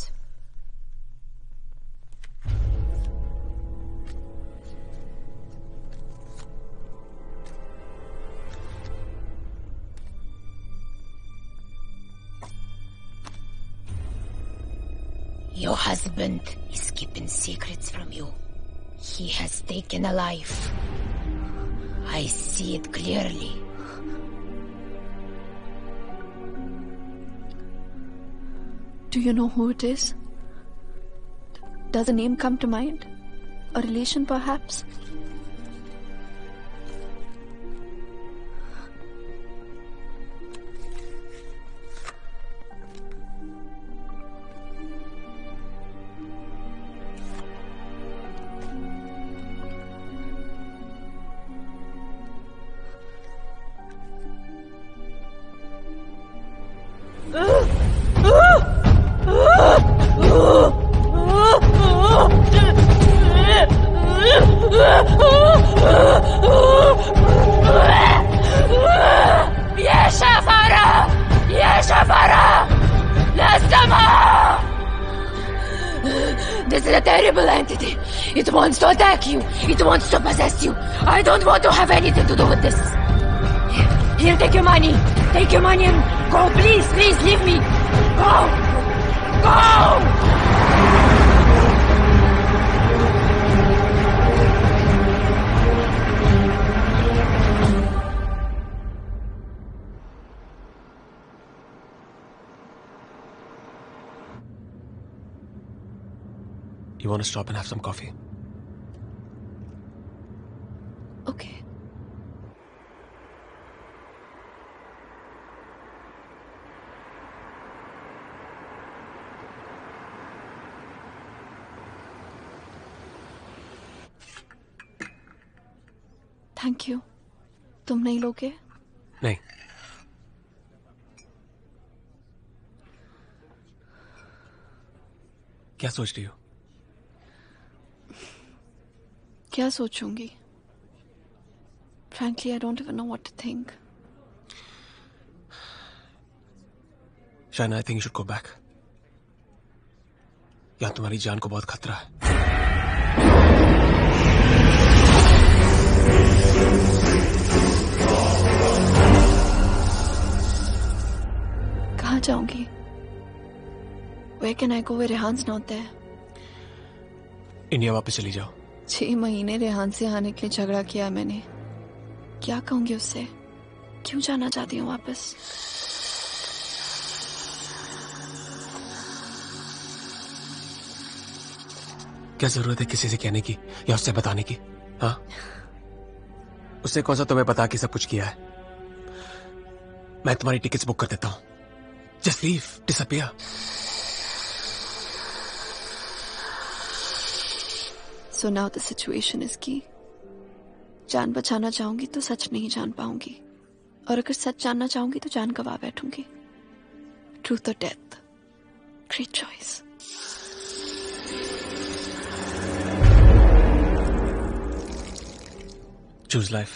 Your husband is keeping secrets from you. He has taken a life. I see it clearly. Do you know who it is? Does a name come to mind? A relation, perhaps? يا شفرة يا شفرة لا سمع. This is a terrible entity. It wants to attack you. It wants to possess you. I don't want to have anything to do with this. Here, take your money. Take your money and go. Please, please, leave me. Go. Go. You want to stop and have some coffee? Okay. Thank you. तुम नहीं लोगे? नहीं। क्या सोच रही हो? क्या सोचूंगी? Frankly, I don't even know what to think. Shaina, I think you should go back. यहाँ तुम्हारी जान को बहुत खतरा है. कहाँ जाऊंगी? Where can I go where Rehan's not there? India वापस चली जाओ. छह महीने रेहान से आने के लिए झगड़ा किया मैंने. क्या कहूंगी उससे? क्यों जाना चाहती हूँ वापस? क्या जरूरत है किसी से कहने की या उससे बताने की? हाँ, उससे कौन सा तुम्हें बता के सब कुछ किया है? मैं तुम्हारी टिकट्स बुक कर देता हूं. Just leave, disappear. So now the situation is key. जान बचाना चाहूंगी तो सच नहीं जान पाऊंगी, और अगर सच जानना चाहूंगी तो जान गवा बैठूंगी. Truth or death? Great choice. Choose life.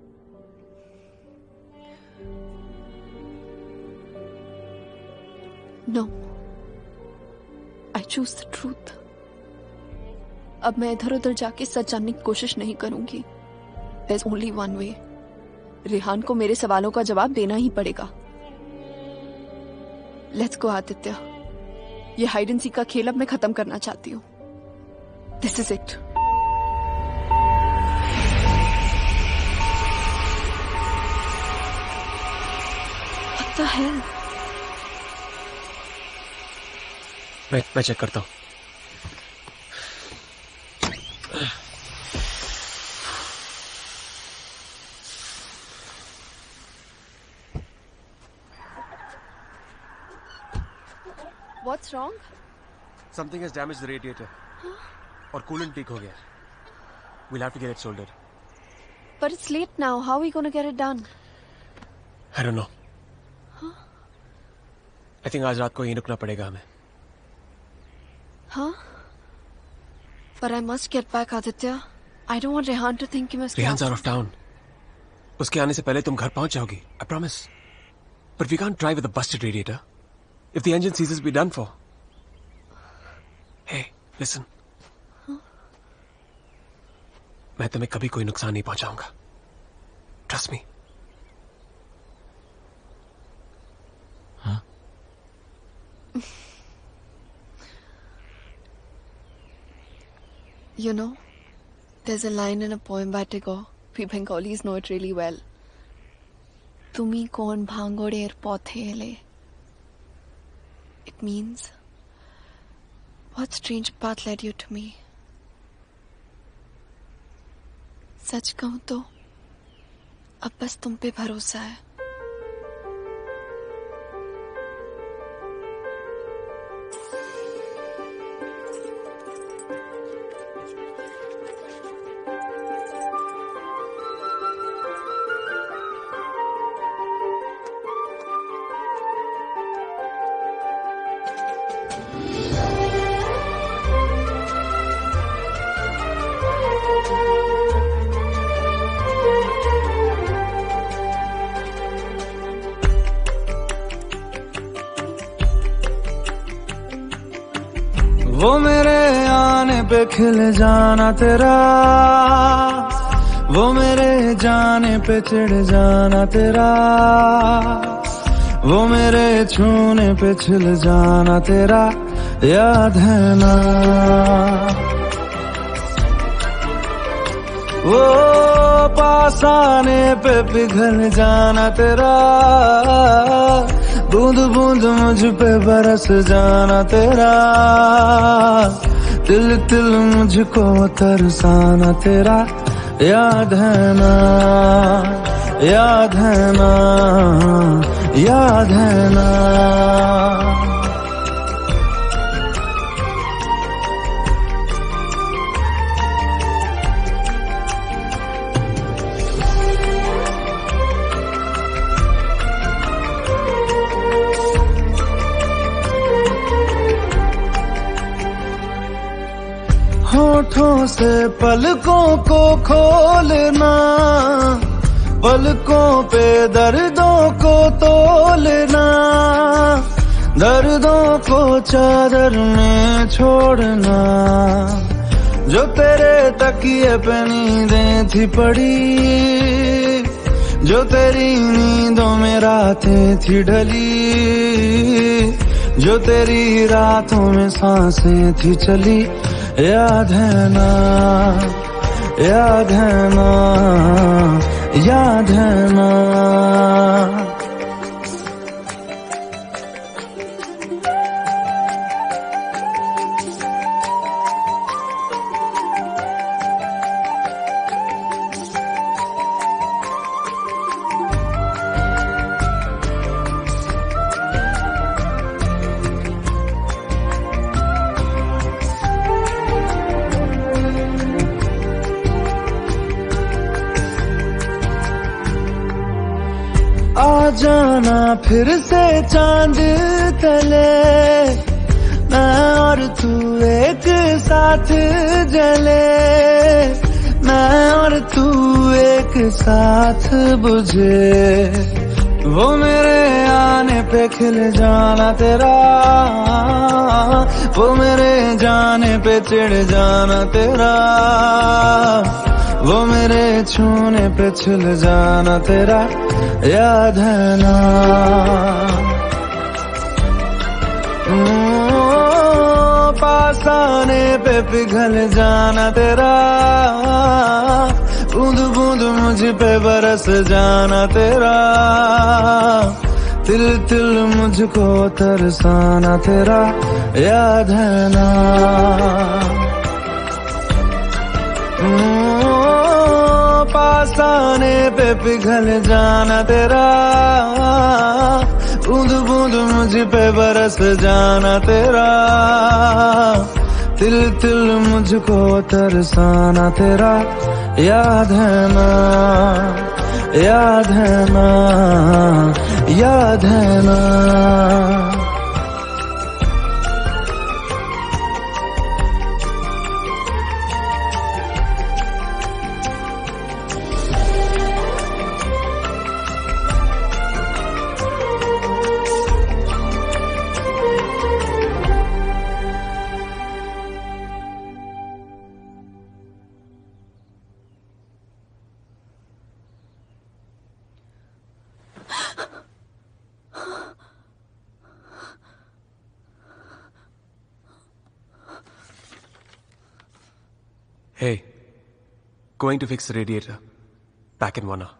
No. I choose the truth. अब मैं इधर उधर जाके सच जानने की कोशिश नहीं करूंगी. There's only one way. Rehan को मेरे सवालों का जवाब देना ही पड़ेगा. Let's go, Aditya. ये हाइड एंड सीक का खेल अब मैं खत्म करना चाहती हूँ. This is it. What the hell? मैं मैं चेक करता हूँ. What's wrong? Something has damaged the radiator. और coolant leak हो गया. We'll have to get it soldered. But it's late now. How are we going to get it done? I don't know. Huh? I think आज रात को यहीं रुकना पड़ेगा हमें. Huh? But I must get back, Aditya. I don't want Rehan to think कि मैं उसके Rehan's out of town. उसके आने से पहले तुम घर पहुंच जाओगी. I promise. But we can't drive with a busted radiator. If the engine seizes, we're done for. Hey, listen. Huh? मैं तुम्हें कभी कोई नुकसान नहीं पहुंचाऊंगा. Trust me. हाँ? You know, there's a line in a poem by Tagore. We Bengalis know it really well. Tumi kon bhangoder pothele. It means, what strange path led you to me? सच कहूं तो अब बस तुम पे भरोसा है. वो मेरे आने पे खिल जाना तेरा, वो मेरे जाने पे चिढ़ जाना तेरा, वो मेरे छूने पे छिल जाना तेरा याद है ना. वो पास आने पे पिघल जाना तेरा, बूंद बूंद मुझ पे बरस जाना तेरा, तिल तिल मुझको तरसाना तेरा याद है ना, याद है ना, याद है ना. होठों से पलकों को खोलना, पलकों पे दर्दों को तोलना, दर्दों को चादर में छोड़ना। जो तेरे तकिए पे नींदें थी पड़ी, जो तेरी नींदों में रातें थी ढली, जो तेरी रातों में सांसें थी चली, याद है ना, याद है ना, याद है ना। आ जाना फिर से चांद तले, मैं और तू एक साथ जले, मैं और तू एक साथ बुझे। वो मेरे आने पे खिल जाना तेरा, वो मेरे जाने पे चिढ़ जाना तेरा, वो मेरे छूने पे छिल जाना तेरा, याद है ना। ओ, पास आने पे पिघल जाना तेरा, बूंद बूंद मुझ पे बरस जाना तेरा, तिल तिल मुझको तरसाना तेरा, याद है ना। पास आने पे पिघल जाना तेरा, बूंद बूंद मुझ पे बरस जाना तेरा, तिल तिल मुझको तरसाना तेरा, याद है ना, याद है ना, याद है ना। Hey, going to fix the radiator. Back in one hour.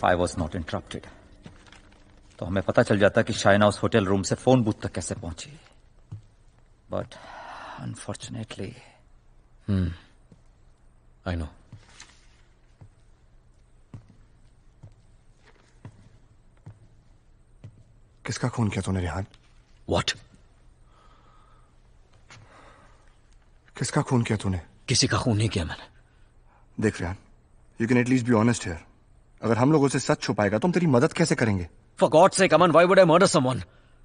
If I was not interrupted, तो हमें पता चल जाता कि शाइना उस होटल रूम से फोन बूथ तक कैसे पहुंची. But unfortunately, Hmm. I know. किसका खून किया तूने रेहान? What? किसका खून किया तूने? किसी का खून नहीं किया मैंने. देख Rehan, you can at least be honest here. अगर हम लोगों से सच छुपाएगा तो हम तेरी मदद कैसे करेंगे? For God's sake, Aman, why would I murder someone?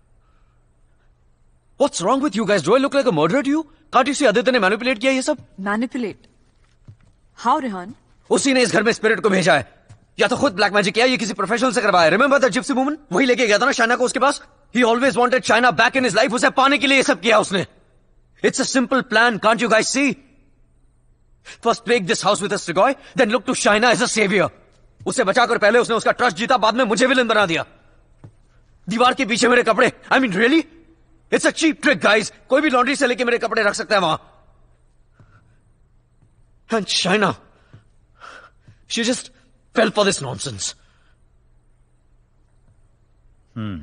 What's wrong with you guys? Do I look like a murderer to you? Can't you see Aditya ने manipulate किया ये सब? Manipulate? How, Rehan? उसी ने इस घर में स्पिरिट को भेजा है. या तो खुद ब्लैक मैजिक किया, ये किसी प्रोफेशनल से करवाया. Remember that gypsy woman? वही लेके गया था ना शाइना को उसके पास. He always wanted Shaina back in his life. उसे पाने के लिए ये सब किया उसने. It's a simple plan. Can't you guys see? First plague this house with a Strigoi, then look to Shaina as a savior. उसे बचाकर पहले उसने उसका ट्रस्ट जीता, बाद में मुझे विलन बना दिया. दीवार के पीछे मेरे कपड़े. I mean, really? It's a cheap trick, guys. कोई भी लॉन्ड्री से लेके मेरे कपड़े रख सकता है वहां. And Shaina, she just fell for this nonsense. Hmm.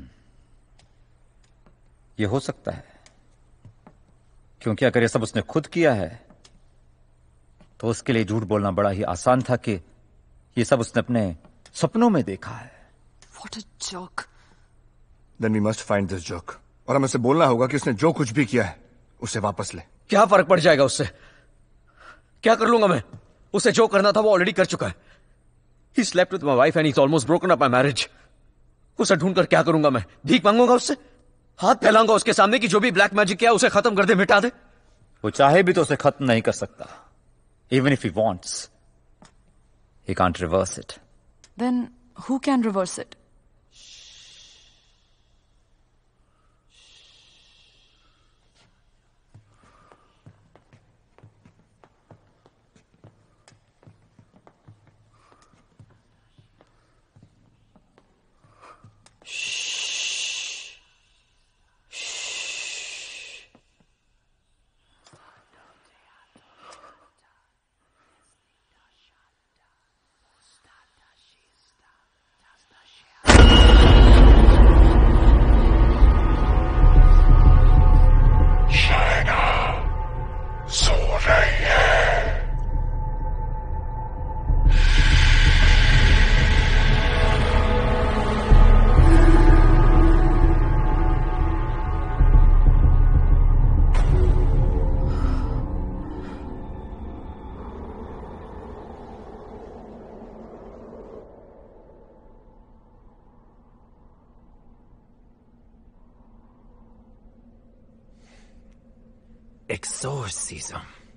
ये हो सकता है, क्योंकि अगर ये सब उसने खुद किया है तो उसके लिए झूठ बोलना बड़ा ही आसान था कि ये सब उसने अपने सपनों में देखा है. What a joke. Then we must find this joke. और हमें उसे बोलना होगा कि उसने जो कुछ भी किया है उसे वापस ले. क्या फर्क पड़ जाएगा उससे? क्या कर लूंगा मैं? उसे जो करना था वो ऑलरेडी कर चुका है. He slept with my wife and he's almost broken up my marriage. उसे ढूंढकर क्या करूंगा मैं? भीख मांगूंगा उससे? हाथ फैलाऊंगा उसके सामने कि जो भी ब्लैक मैजिक किया उसे खत्म कर दे, मिटा दे? वो चाहे भी तो उसे खत्म नहीं कर सकता. Even if he wants, he can't reverse it. Then who can reverse it? Exorcism.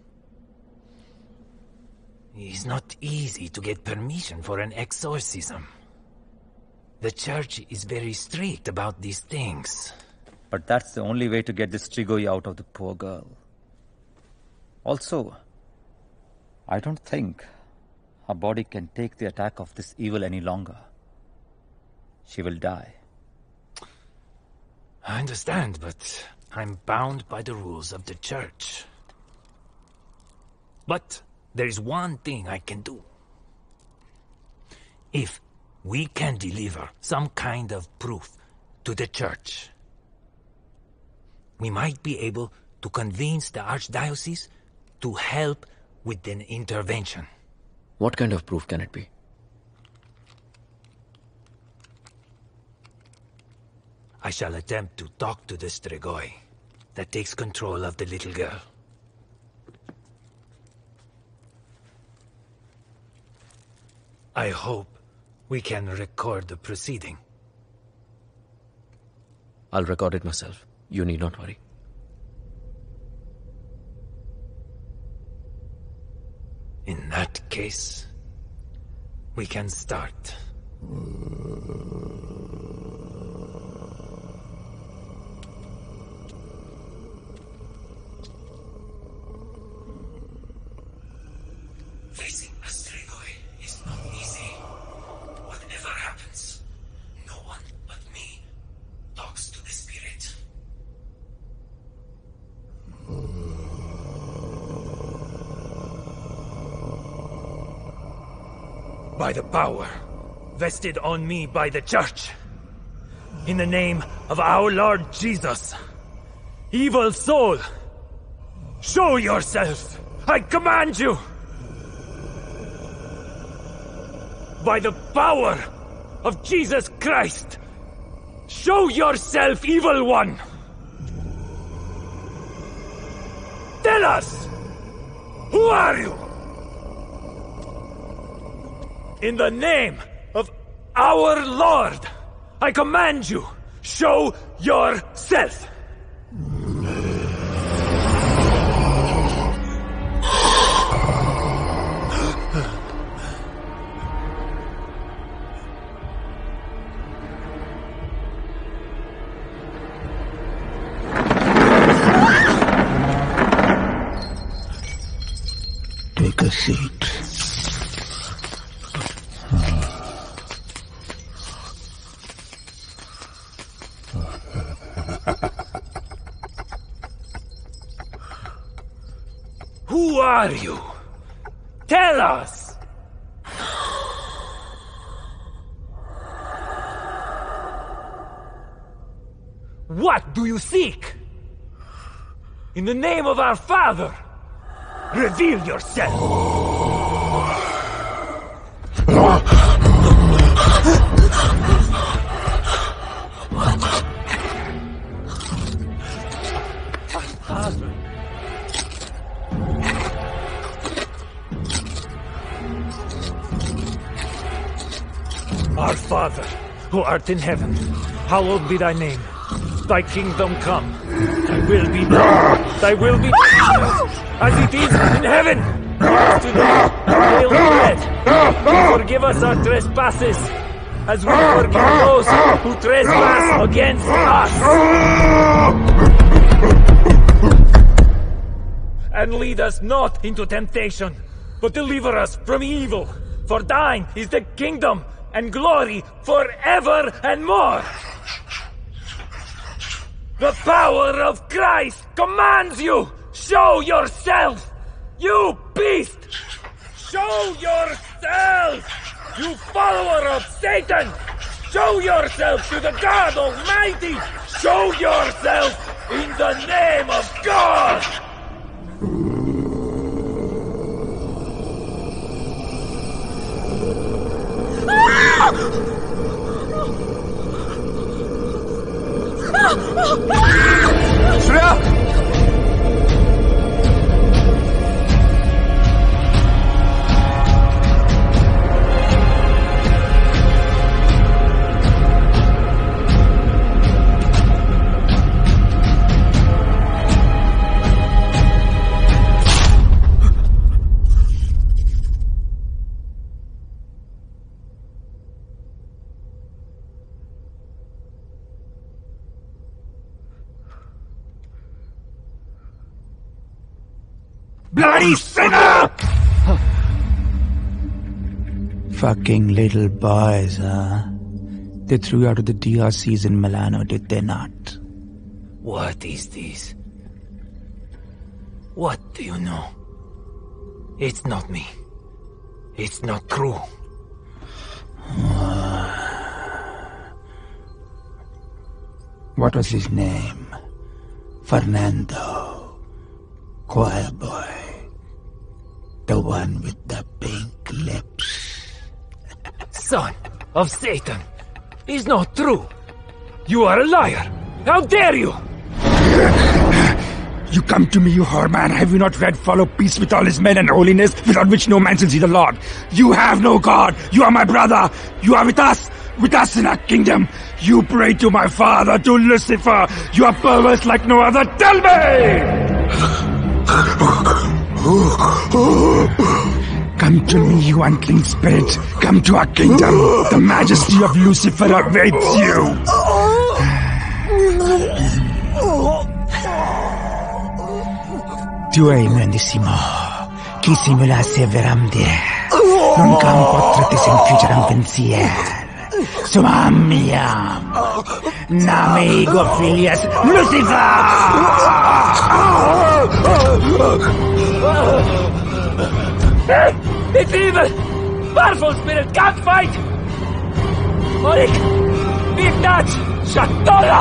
It's not easy to get permission for an exorcism. The church is very strict about these things. But that's the only way to get this Strigoi out of the poor girl. Also, I don't think her body can take the attack of this evil any longer. She will die. I understand, but I'm bound by the rules of the church. But there is one thing I can do. If we can deliver some kind of proof to the church, we might be able to convince the archdiocese to help with an intervention. What kind of proof can it be? I shall attempt to talk to the Strigoi that takes control of the little girl. I hope we can record the proceeding. I'll record it myself. You need not worry. In that case, we can start. Facing a Strigoi is not easy. Whatever happens, no one but me talks to the spirit. By the power vested on me by the church. In the name of our Lord Jesus, evil soul, show yourself! I command you! By the power of Jesus Christ, show yourself, evil one! Tell us! Who are you? In the name of our Lord, I command you, show yourself! Take a seat. Who are you? Tell us! What do you seek? In the name of our Father, reveal yourself! Our Father, who art in heaven, hallowed be thy name. Thy kingdom come. Thy will be done. Thy will be done as it is in heaven. Give us today our daily bread. And forgive us our trespasses, as we forgive those who trespass against us. And lead us not into temptation, but deliver us from evil. For thine is the kingdom and glory forever and more. The power of Christ commands you! Show yourself! You beast! Show yourself! You follower of Satan! Show yourself to the God Almighty! Show yourself in the name of God! Shreya! Bloody sinner! Fucking little boys, huh? They threw you out of the D R Cs in Milano, did they not? What is this? What do you know? It's not me. It's not true. What was his name? Fernando. Choir boy. The one with the pink lips. Son of Satan! Is not true! You are a liar! How dare you! You come to me, you whoreman. Have you not read follow peace with all his men and holiness, without which no man shall see the Lord? You have no God. You are my brother. You are with us. With us in our kingdom. You pray to my father, to Lucifer. You are perverse like no other. Tell me! Come to me, you unclean spirit. Come to our kingdom. The majesty of Lucifer awaits you. Tu hai mendissimo. Chi simulasse veramde. Non cam potrete semplice un pensier. Suma mia. Namigo filias Lucifer! It's evil! Powerful spirit can't fight! Oleg! Ignat! Shatola!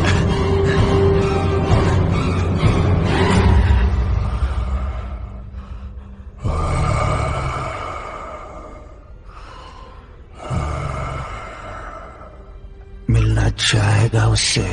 मिलना चाहेगा उससे।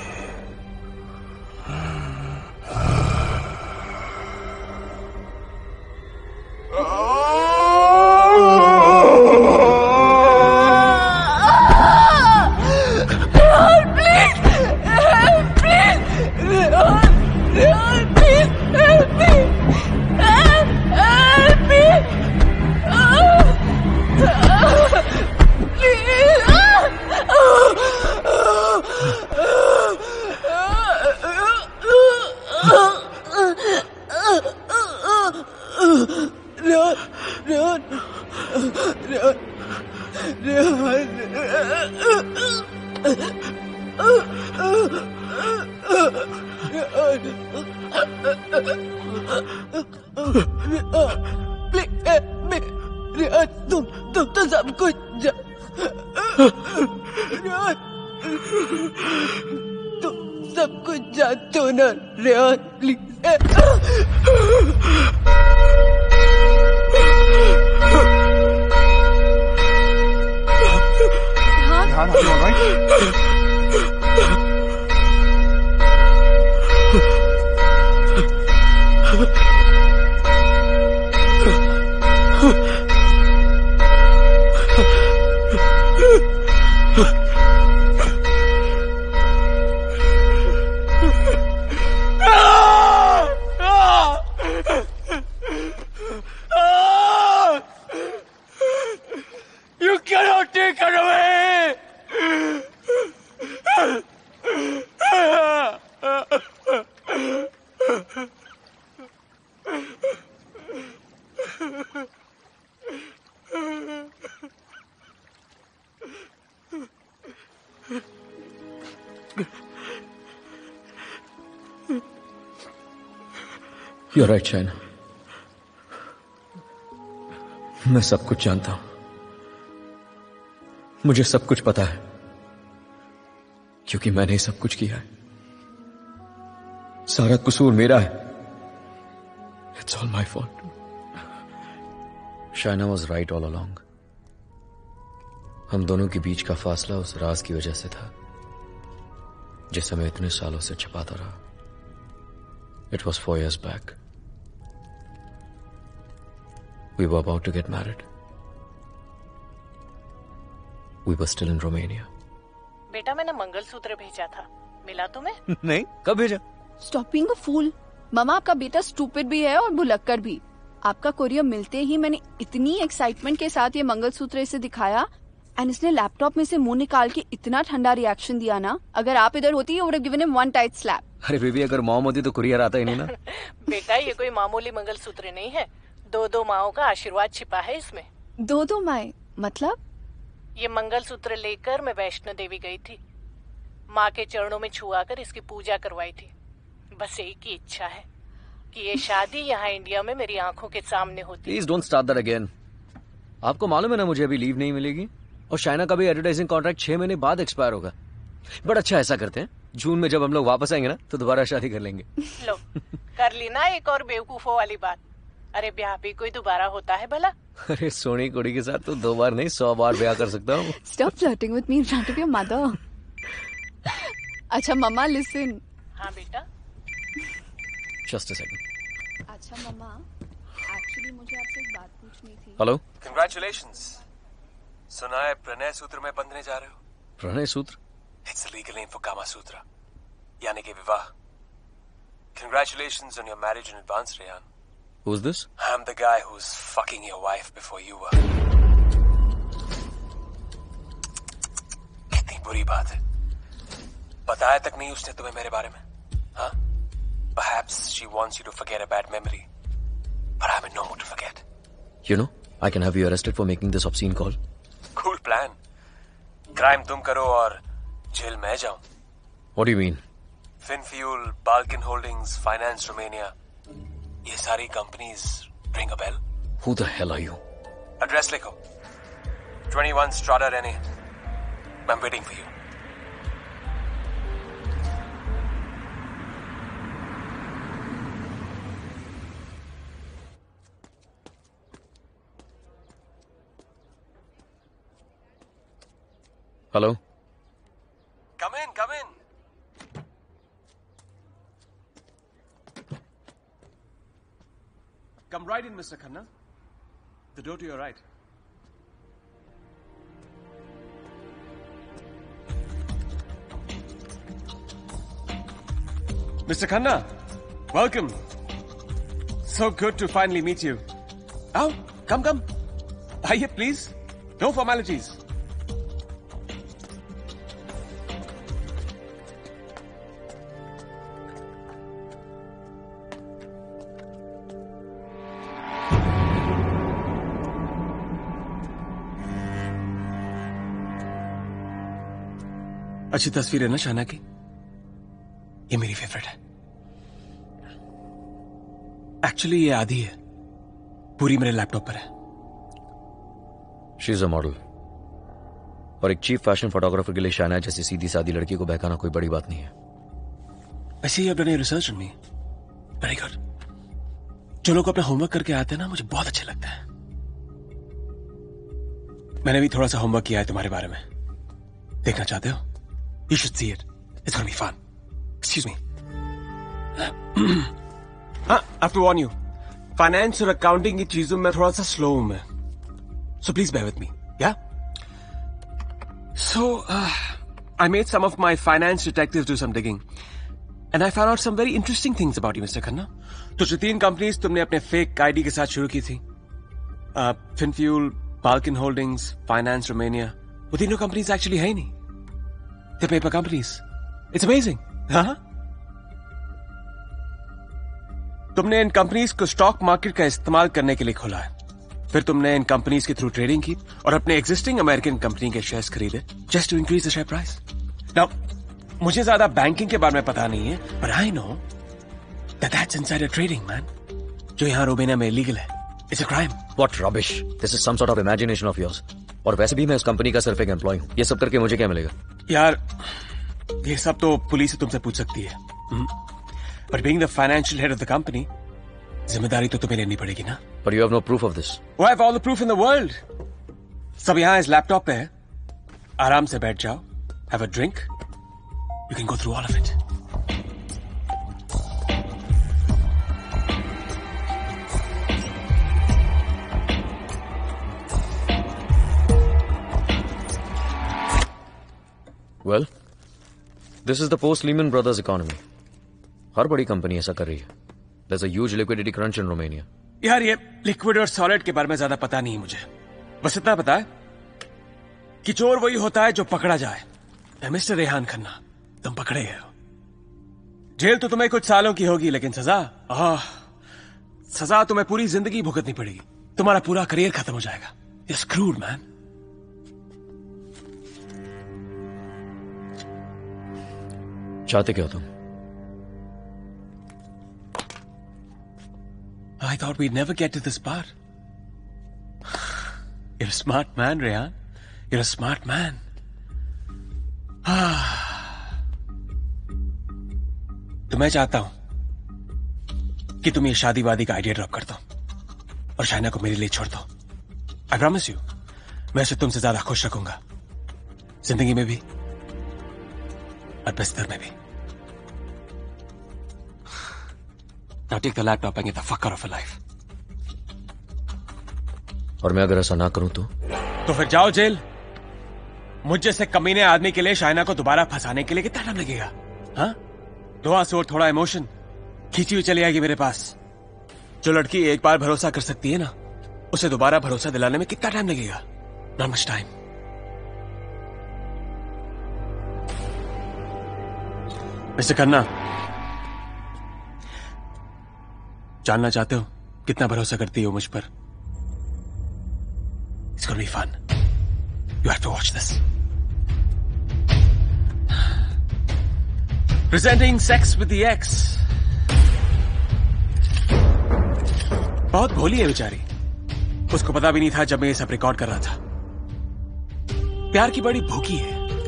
तुम तुम तो सब कुछ तुम सब कुछ जानते हो ना Rehan please. Rehan, are you all right? You cannot take her away! You're right, Shaina. मैं सब कुछ जानता हूं। मुझे सब कुछ पता है क्योंकि मैंने सब कुछ किया है। सारा कसूर मेरा है। It's all my fault. Shaina was right all along. हम दोनों के बीच का फासला उस राज की वजह से था जिसे मैं इतने सालों से छिपाता रहा। It was four years back. We were about to get married. We were still in Romania. बेटा मैंने मंगलसूत्र भेजा था, मिला तुम्हें? नहीं, कब भेजा? Stop being a fool. मामा आपका बेटा स्टूपिड भी है और भुलक्कर भी। आपका कोरियर मिलते ही मैंने इतनी एक्साइटमेंट के साथ ये मंगलसूत्र इसे दिखाया एंड इसने लैपटॉप में से मुंह निकाल के इतना ठंडा रिएक्शन दिया ना, अगर आप इधर होती you would have given him one tight slap. अरे बेबी, अगर मॉम होती तो कुरियर आता ही नहीं ना। बेटा ये कोई मामूली मंगलसूत्र नहीं है, दो दो माओं का आशीर्वाद छिपा है इसमें। दो दो माए मतलब? ये मंगलसूत्र लेकर मैं वैष्णो देवी गई थी, माँ के चरणों में छुआ कर इसकी पूजा करवाई थी। बस एक ही इच्छा है कि ये शादी यहाँ इंडिया में मेरी आंखों के सामने होती। Please don't start that again. आपको मालूम है ना मुझे अभी लीव नहीं मिलेगी और शाइना का भी एडवर्टाइजिंग कॉन्ट्रैक्ट छह महीने बाद एक्सपायर होगा। बट अच्छा ऐसा करते हैं, जून में जब हम लोग वापस आएंगे ना तो दोबारा शादी कर लेंगे। लो कर ली ना एक और बेवकूफों वाली बात। अरे ब्याह भी कोई दोबारा होता है भला? अरे सोनी कुड़ी के साथ तो दो बार नहीं सौ बार ब्याह कर सकता हूँ। Stop flirting with me in front of your mother. अच्छा मम्मा listen. हाँ बेटा। Just a second. अच्छा मम्मा, एक्चुअली मुझे आपसे एक बात पूछनी थी। हेलो। Congratulations. सुना है प्रणय सूत्र में बंधने जा रहे हो? प्रणय सूत्र? It's the legal name for Kama Sutra, यानी कि विवाह। Congratulations on your marriage in advance, Rehan. Who's this? I'm the guy who's fucking your wife before you were. कितनी बुरी बात है। बताया तक नहीं उसने तुम्हें मेरे बारे में, हाँ? Perhaps she wants you to forget a bad memory, but I'm in no mood to forget. You know, I can have you arrested for making this obscene call. Cool plan. Crime तुम करो और जेल मैं जाऊं। What do you mean? Finfuel, Balkan Holdings, Finance Romania, ये सारी companies ring a bell? Who the hell are you? Address लिखो। twenty-one Strada Rene, I'm waiting for you. Hello? Come in, come in. Come right in, Mister Khanna. The door to your right. Mister Khanna, welcome. So good to finally meet you. Oh, come, come. Aye, please. No formalities. अच्छी तस्वीर है ना शाना की? ये मेरी फेवरेट है। एक्चुअली ये आधी है, पूरी मेरे लैपटॉप पर है। शी इज अ मॉडल, और एक चीफ फैशन फोटोग्राफर के लिए शाना जैसी सीधी सादी लड़की को बहकाना कोई बड़ी बात नहीं है। वैसे ही अपने रिसर्च में वेरी गुड। जो लोग अपना होमवर्क करके आते हैं ना, मुझे बहुत अच्छे लगता है। मैंने भी थोड़ा सा होमवर्क किया है तुम्हारे बारे में, देखना चाहते हो? You should see it. It's gonna be fun. Excuse me. हाँ, I have to warn you. Finance और accounting की चीजों में थोड़ा सा slow हूं मैं. So please bear with me. Yeah? So, uh, I made some of my finance detectives do some digging. And I found out some very interesting things about you, Mister Khanna. तो जो तीन कंपनीज तुमने अपने फेक आईडी के साथ शुरू की थी, uh, FinFuel, Balkan Holdings, Finance Romania, वो तीनों कंपनीज एक्चुअली है ही नहीं. The paper companies. It's amazing. हाँ? तुमने इन कंपनीज को स्टॉक मार्केट का इस्तेमाल करने के लिए खोला है. फिर तुमने इन कंपनीज के थ्रू ट्रेडिंग की और अपने एग्जिस्टिंग अमेरिकन कंपनी के शेयर्स खरीदे just to increase the share price. Now मुझे ज्यादा बैंकिंग के बारे में पता नहीं है, but I know that that's insider trading man, जो यहाँ रोमेनिया में इलीगल है. It's a crime. What rubbish. This is some sort of imagination of yours. और वैसे भी मैं उस कंपनी का सिर्फ एक एम्प्लॉय हूँ. ये सब करके मुझे क्या मिलेगा? यार, ये सब तो पुलिस तुमसे पूछ सकती है, but being the financial head of the company, जिम्मेदारी तो तुम्हें लेनी पड़ेगी ना. But you have no proof of this. Oh, I have all the proof in the world. सब यहाँ इस लैपटॉप पे है. आराम से बैठ जाओ, have a drink. You can go through all of it. Well, this is the post-Lehman Brothers economy. हर बड़ी कंपनी ऐसा कर रही है. There's a huge liquidity crunch in Romania. यार, ये लिक्विड और सॉलिड के बारे में ज्यादा पता नहीं मुझे. बस इतना पता है कि चोर वही होता है जो पकड़ा जाए. मिस्टर रेहान खन्ना, तुम पकड़े गए हो. जेल तो तुम्हें कुछ सालों की होगी, लेकिन सजा, आह, सजा तुम्हें पूरी जिंदगी भुगतनी पड़ेगी. तुम्हारा पूरा करियर खत्म हो जाएगा. You're screwed, man. चाहते क्या हो तुम? I thought we'd never get to this part. You're a smart man, Rehan. You're a smart man. तो मैं चाहता हूं कि तुम ये शादी वादी का आइडिया ड्रॉप कर दो और शाइना को मेरे लिए छोड़ दो. I promise you, मैं उसे तुमसे ज्यादा खुश रखूंगा, जिंदगी में भी और बिस्तर में भी. Now take the laptop and get the fuck out of her life. और मैं अगर ऐसा ना करूं तो? तो फिर जाओ जेल. मुझ जैसे कमीने आदमी के लिए शाइना को दोबारा फंसाने के लिए कितना टाइम लगेगा? हाँ? दो आंसू और थोड़ा इमोशन खींची हुई चली आएगी मेरे पास. जो लड़की एक बार भरोसा कर सकती है ना, उसे दोबारा भरोसा दिलाने में कितना टाइम लगेगा? Not much time. Mister Khanna, जानना चाहते हो कितना भरोसा करती हो मुझ पर? It's gonna be fun. You have to watch this. Presenting Sex with the Ex. बहुत भोली है बेचारी. उसको पता भी नहीं था जब मैं ये सब रिकॉर्ड कर रहा था. प्यार की बड़ी भूखी है.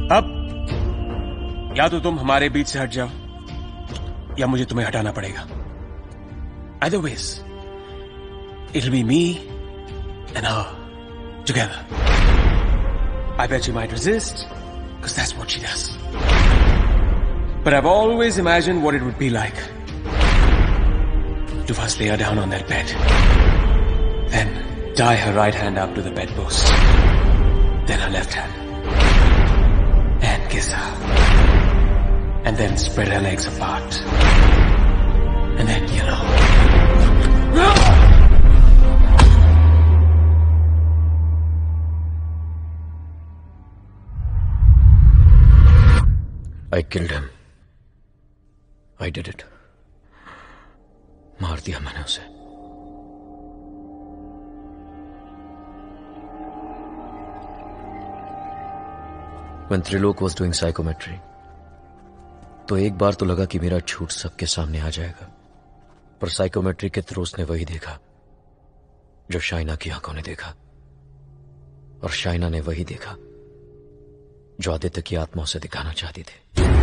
अब या तो तुम हमारे बीच से हट जाओ या मुझे तुम्हें हटाना पड़ेगा. Either ways, it'll be me and her together. I bet she might resist, because that's what she does. But I've always imagined what it would be like to first lay her down on that bed, then tie her right hand up to the bedpost, then her left hand, and kiss her, and then spread her legs apart, and then, you know... I killed him. I did it. मार दिया मैंने उसे. When Trilok was doing psychometry, तो एक बार तो लगा कि मेरा झूठ सबके सामने आ जाएगा, पर साइकोमेट्री के थ्रू उसने वही देखा जो शाइना की आंखों ने देखा, और शाइना ने वही देखा जो आदित्य की आत्मा उसे दिखाना चाहती थी.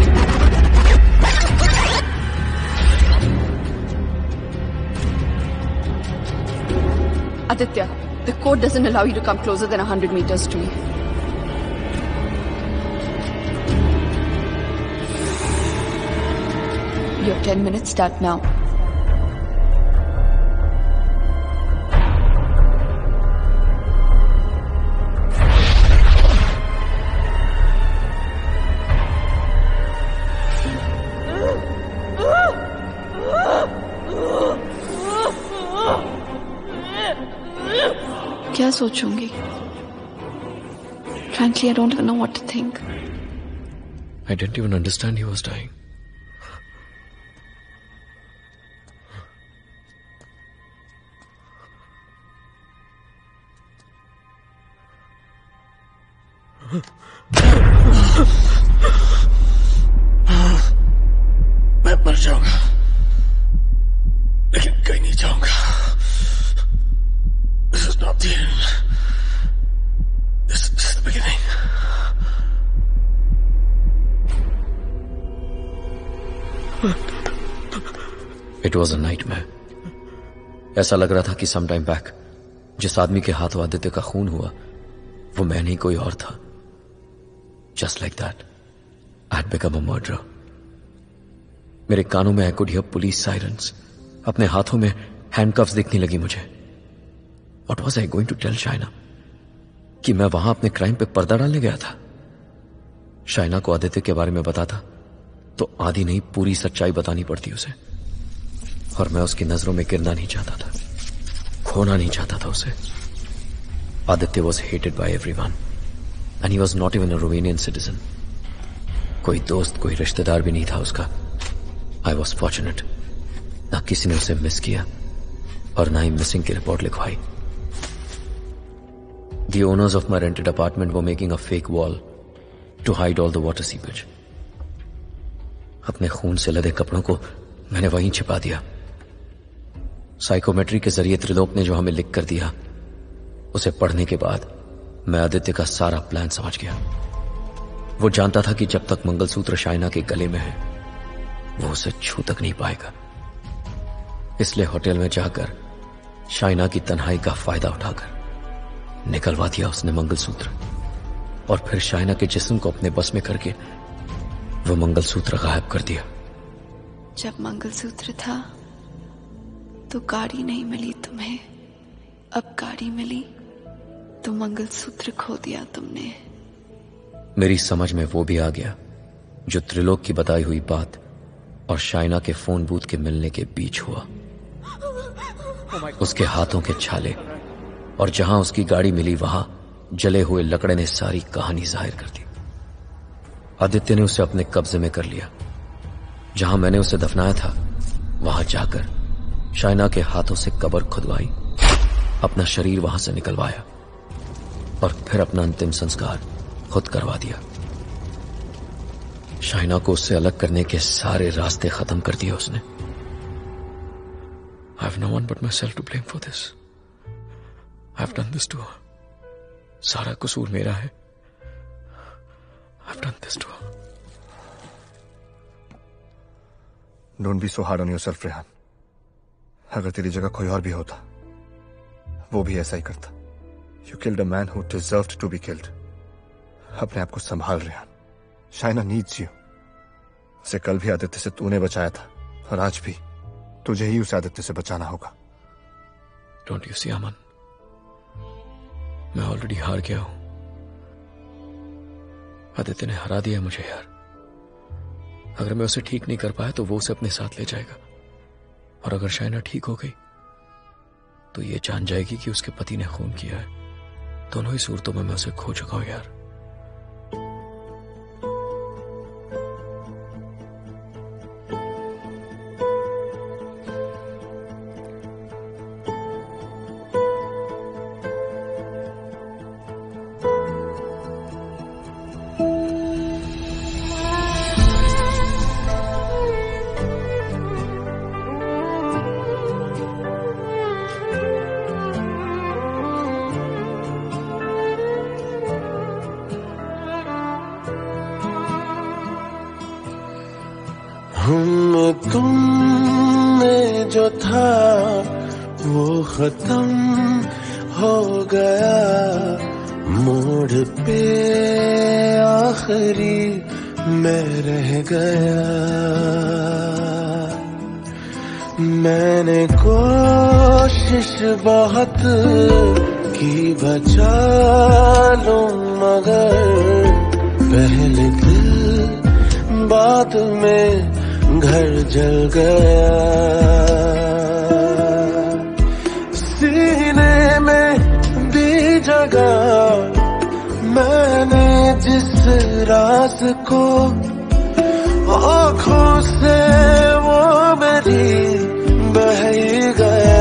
Aditya, the code doesn't allow you to come closer than one hundred meters to me. Your ten minutes start now. क्या सोचूंगी? Frankly, I don't even know what to think. I didn't even understand he was dying. मैं मर जाऊंगा, लेकिन कहीं नहीं जाऊंगा. This is not the end. This is just the beginning. It was a nightmare. ऐसा लग रहा था कि some time back जिस आदमी के हाथों आदित्य का खून हुआ वो मैं नहीं कोई और था. Just like that, I had become a murderer. मेरे कानों में I could hear police sirens. अपने हाथों में handcuffs दिखने लगी मुझे. What was I going to tell Shaina? कि मैं वहां अपने क्राइम पे पर्दा डालने गया था. शाइना को आदित्य के बारे में बताता तो आधी नहीं पूरी सच्चाई बतानी पड़ती उसे, और मैं उसकी नजरों में गिरना नहीं चाहता था, खोना नहीं चाहता था उसे. Aditya was hated by everyone, and he was not even a Romanian citizen. कोई दोस्त कोई रिश्तेदार भी नहीं था उसका. I was fortunate. ना किसी ने उसे मिस किया और ना ही मिसिंग की रिपोर्ट लिखवाई. The owners of my rented apartment were making a fake wall to hide all the water seepage. अपने खून से लदे कपड़ों को मैंने वहीं छिपा दिया. साइकोमेट्री के जरिए त्रिलोक ने जो हमें लिख कर दिया उसे पढ़ने के बाद मैं आदित्य का सारा प्लान समझ गया. वो जानता था कि जब तक मंगलसूत्र शाइना के गले में है वो उसे छू तक नहीं पाएगा. इसलिए होटल में जाकर शाइना की तन्हाई का फायदा उठाकर निकलवा दिया उसने मंगलसूत्र, और फिर शाइना के जिस्म को अपने बस में करके वो मंगलसूत्र गायब कर दिया. जब मंगलसूत्र था तो गाड़ी नहीं मिली तुम्हें, अब गाड़ी मिली तो मंगलसूत्र खो दिया तुमने. मेरी समझ में वो भी आ गया जो त्रिलोक की बताई हुई बात और शाइना के फोन बूथ के मिलने के बीच हुआ. उसके हाथों के छाले और जहां उसकी गाड़ी मिली वहां जले हुए लकड़े ने सारी कहानी जाहिर कर दी. आदित्य ने उसे अपने कब्जे में कर लिया. जहां मैंने उसे दफनाया था वहां जाकर शाइना के हाथों से कब्र खुदवाई, अपना शरीर वहां से निकलवाया और फिर अपना अंतिम संस्कार खुद करवा दिया. शाइना को उससे अलग करने के सारे रास्ते खत्म कर दिए उसने. I have no one but myself to blame for this. I have done this to her. सारा कसूर मेरा है. I've done this to her. Don't be so hard on yourself, Rehan. अगर तेरी जगह कोई और भी होता, वो भी ऐसा ही करता. You killed a man who deserved to be killed. अपने आप को संभाल, रेहान. Shaina needs you. उसे कल भी आदित्य से तूने बचाया था, और आज भी तुझे ही उसे आदित्य से बचाना होगा. Don't you see, अमन? मैं ऑलरेडी हार गया हूं. आदित्य ने हरा दिया मुझे यार. अगर मैं उसे ठीक नहीं कर पाया तो वो उसे अपने साथ ले जाएगा, और अगर शाइना ठीक हो गई तो ये जान जाएगी कि उसके पति ने खून किया है. दोनों ही सूरतों में मैं उसे खो चुका हूं यार. हम तुम में जो था वो खत्म हो गया, मोड़ पे आखिरी मैं रह गया. मैंने कोशिश बहुत की बचा लूं, मगर पहले दिल बाद में घर जल गया. सीने में दी जगह मैंने जिस राज को, आँखों से वो मेरी बह ही गया.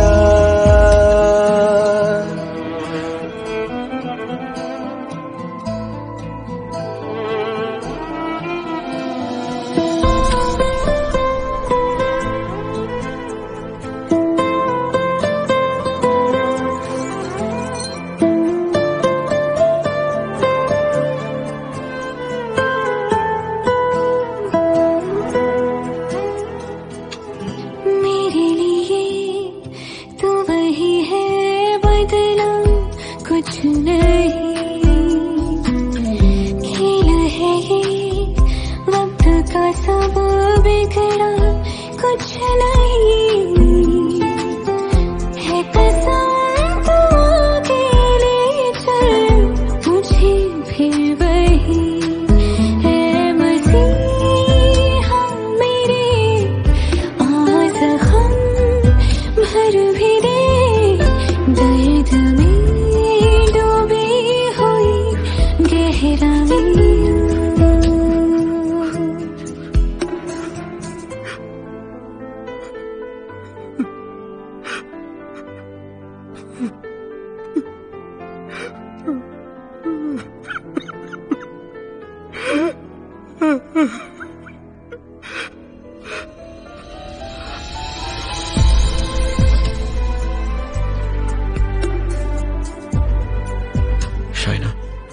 शाइना,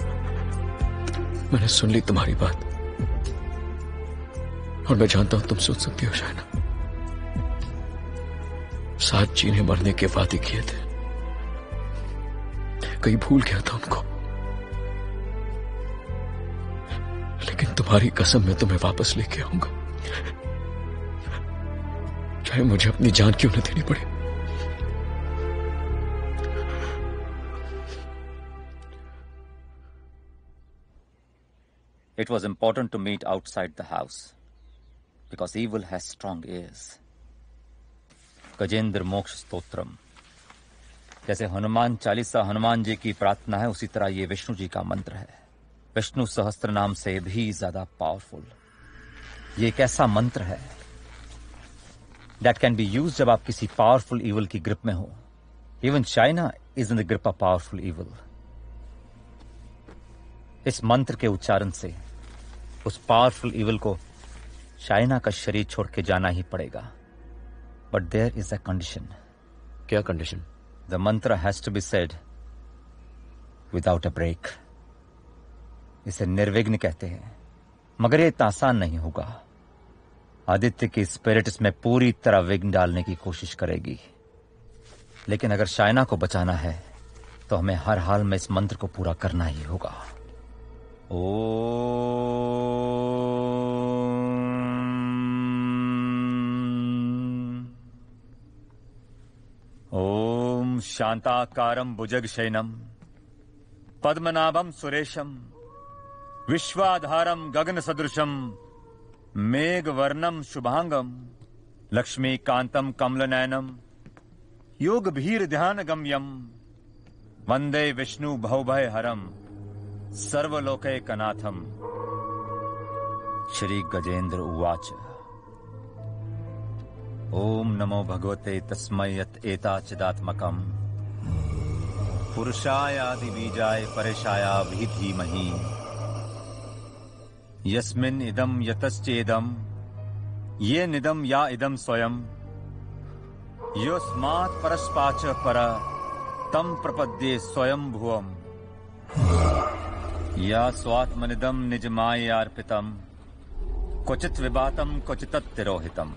मैंने सुन ली तुम्हारी बात, और मैं जानता हूं तुम सोच सकती हो शाइना. साथ जीने मरने के वादे किए थे, कहीं भूल गया था उनको, लेकिन तुम्हारी कसम मैं तुम्हें वापस लेके आऊंगा, चाहे मुझे अपनी जान क्यों न देनी पड़े. It was important to meet outside the house because evil has strong ears. Gajendra मोक्ष स्तोत्रम. जैसे हनुमान चालीसा हनुमान जी की प्रार्थना है, उसी तरह ये विष्णु जी का मंत्र है. विष्णु सहस्त्र नाम से भी ज्यादा पावरफुल. ये एक ऐसा मंत्र है that can be used जब आप किसी पावरफुल evil की ग्रिप में हो. Even China is in the grip of powerful evil. इस मंत्र के उच्चारण से उस पावरफुल इविल को चाइना का शरीर छोड़ के जाना ही पड़ेगा. But there is a condition. क्या condition? The mantra has to be said without a break. इसे निर्विघ्न कहते हैं, मगर ये इतना आसान नहीं होगा। आदित्य की स्पिरिट इसमें पूरी तरह विघ्न डालने की कोशिश करेगी, लेकिन अगर शायना को बचाना है तो हमें हर हाल में इस मंत्र को पूरा करना ही होगा। ओम शांताकारं भुजगशयनं पद्मनाभं सुरेशं विश्वाधारं गगनसदृशं मेघवर्णं शुभांगं लक्ष्मीकांतं कमलनयनं योगभीर्ध्यानगम्यं वंदे विष्णु भवभयहरं सर्वलोकैकनाथं। श्री गजेंद्र उवाच। ओम नमो भगवते तस्मै यत् एताचिदात्मकं पुरुषायादि बीजाय परेशाया भी धीमहि यस्मिन् इदं यतश्चेदं ये निदं या इदं स्वयं योस्मात् परस्पाच पर तं प्रपद्ये स्वयं भुवम् या स्वात्मनिदं निजमायार्पितं क्वचित् विभातं क्वचित् तिरोहितम्।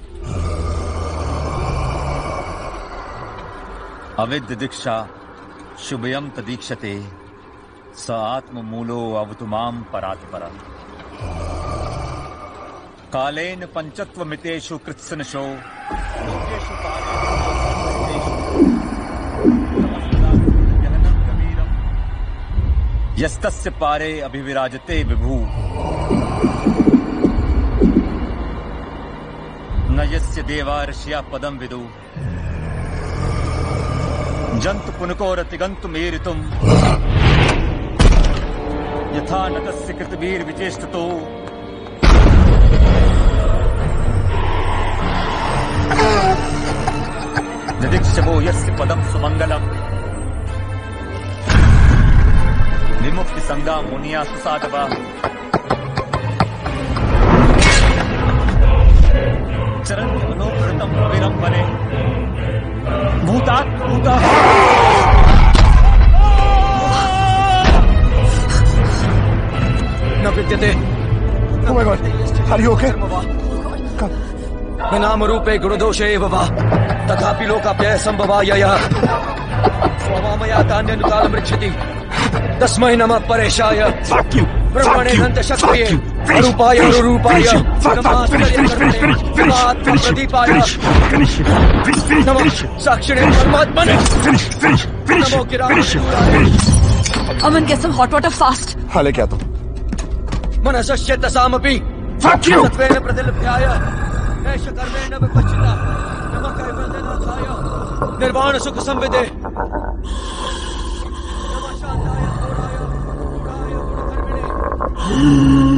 अविद्य दीक्षा शुभयं तदीक्षते स आत्ममूलो अवतु मां परात्पर। कालेन पंचत्वमितेषु कृत्सनशो लोकेषु यस्तस्य पारे अभिविराजते विभु न यस्य देवा ऋषिया पदं विदु जंतु पुनकोरतिगन्तुमेरितुम् यथा नतस्य कृतवीर्विचेष्टतो दिदिक्षवो यस्य पदं सुमंगलम् विमुक्ति संगा मुनिया सुसाधवा चरन्ति मनोकृतं विरंबने भूतात् भूता न विद्यते। Oh my God, are you okay? न नाम रूपे गुणदोषे एव वा तथापि लोकाप्यय संभवायः स्वमामया तान्यनुकालमृच्छति तस्मै नमः परेशाय ब्रह्मणे हन्त शक्तिये अरूपाय अरूपाय प्रदीपाय नमः साक्षिणे परमात्मने नमो गिराय। अमन get some hot water fast. हाले क्या तो मनसस्य तसामपि सत्वेन प्रतिलभ्याय एष कर्मेण विपश्चिता नमः कैवल्यनाथाय निर्वाण सुख संविदे नमः शांताय घोराय गुणाय गुणकर्मिणे।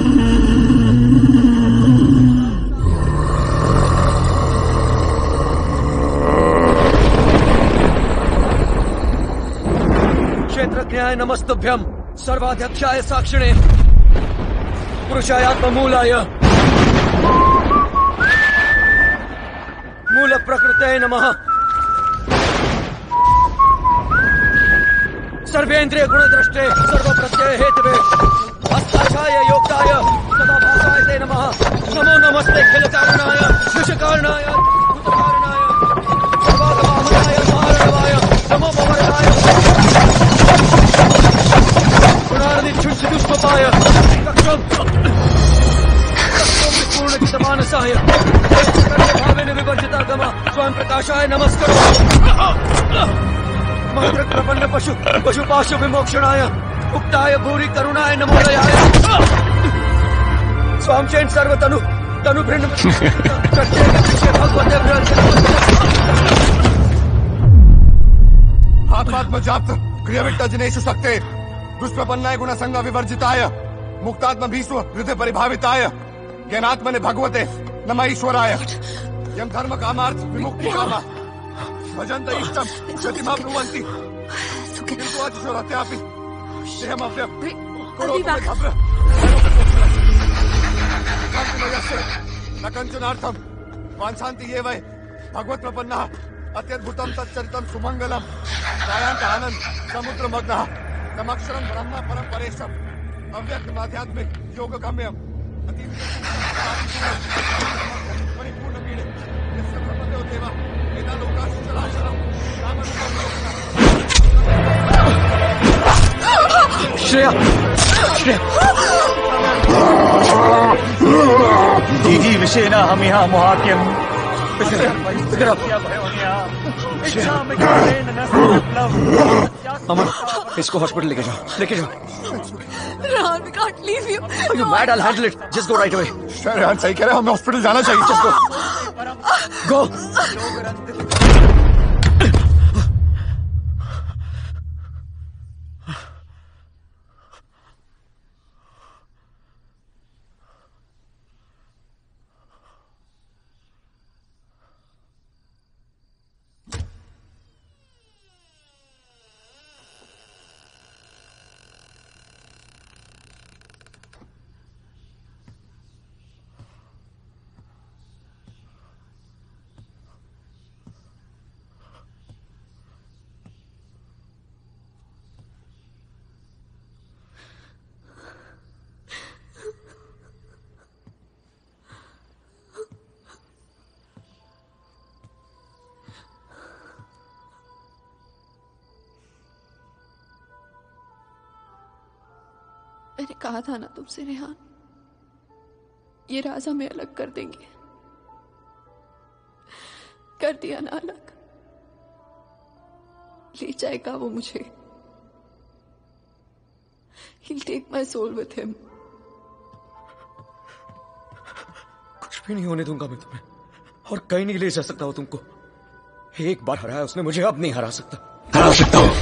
क्षेत्रज्ञाय नमस्तुभ्यं सर्वाध्यक्षाय साक्षिणे पुरुषायात्ममूलाय मूल प्रकृते नमः सर्वेन्द्रिय गुणद्रष्टे सर्वप्रत्यय हेतवे हस्ताक्षाय योक्ताय सदा भासाय ते नमः नमो नमस्ते खिल कारणाय विषकारणाय भूतकारणाय सर्वागमामनाय महारणवाय नमो भवरणाय गुणार्दिच्छुष्टुष्टपाय कक्षं पूर्णचितमानसाय भावेन विवर्जिता गमा स्वयं प्रकाशाय नमस्करो मंत्र प्रपन्न पशु पशुपाशु विमोक्षणाय उक्ताय भूरि करुणाय नमोदयाय स्वाम चैन सर्वतनु तनु भिन्न भगवते हाथ हाथ में जाप्त क्रियाविट्टा जनेषु शक्ते दुष्प्रपन्नाय गुणसंग विवर्जिताय मुक्तात्म भीष्म हृदय परिभाविताय ज्ञानात्मने भगवते नमः ईश्वराय यम धर्म कामार्थ विमुक्ति कामा भजन्त इष्टम गतिमा ब्रुवन्ति किन्तु अतिशोरत्यापि देहमव्य करोतु भव्य शान्तिमयस्य न कञ्चनार्थं वाञ्छन्ति ये वै भगवत् प्रपन्नः अत्यद्भुतं तच्चरितं सुमङ्गलं गायान्त आनन्द समुद्रमग्नः तमक्षरं ब्रह्म परं परेशम् अव्यक्त आध्यात्मिक योगगम्यम अतीत परिपूर्ण पीड़े यस्य प्रपद्यो देवा एता लोकास्य चलाचलम् श्रेया श्रेया दीदी विषेना हम यहाँ महाक्यम अमन, इसको हॉस्पिटल लेके जाओ, लेके जाओ। Rehan, we can't leave you. Are you mad? I'll handle it. Just go right away. Rehan सही कह रहे हैं, हमें हॉस्पिटल जाना चाहिए। Just go. Go. मैंने कहा था ना तुमसे रेहान, ये राज हमें अलग कर देंगे। कर दिया ना अलग। ले जाएगा वो मुझे। He'll take my soul with him. कुछ भी नहीं होने दूंगा मैं तुम्हें, और कहीं नहीं ले जा सकता हूं तुमको। एक बार हराया उसने मुझे, अब नहीं हरा सकता। हरा सकता हूं,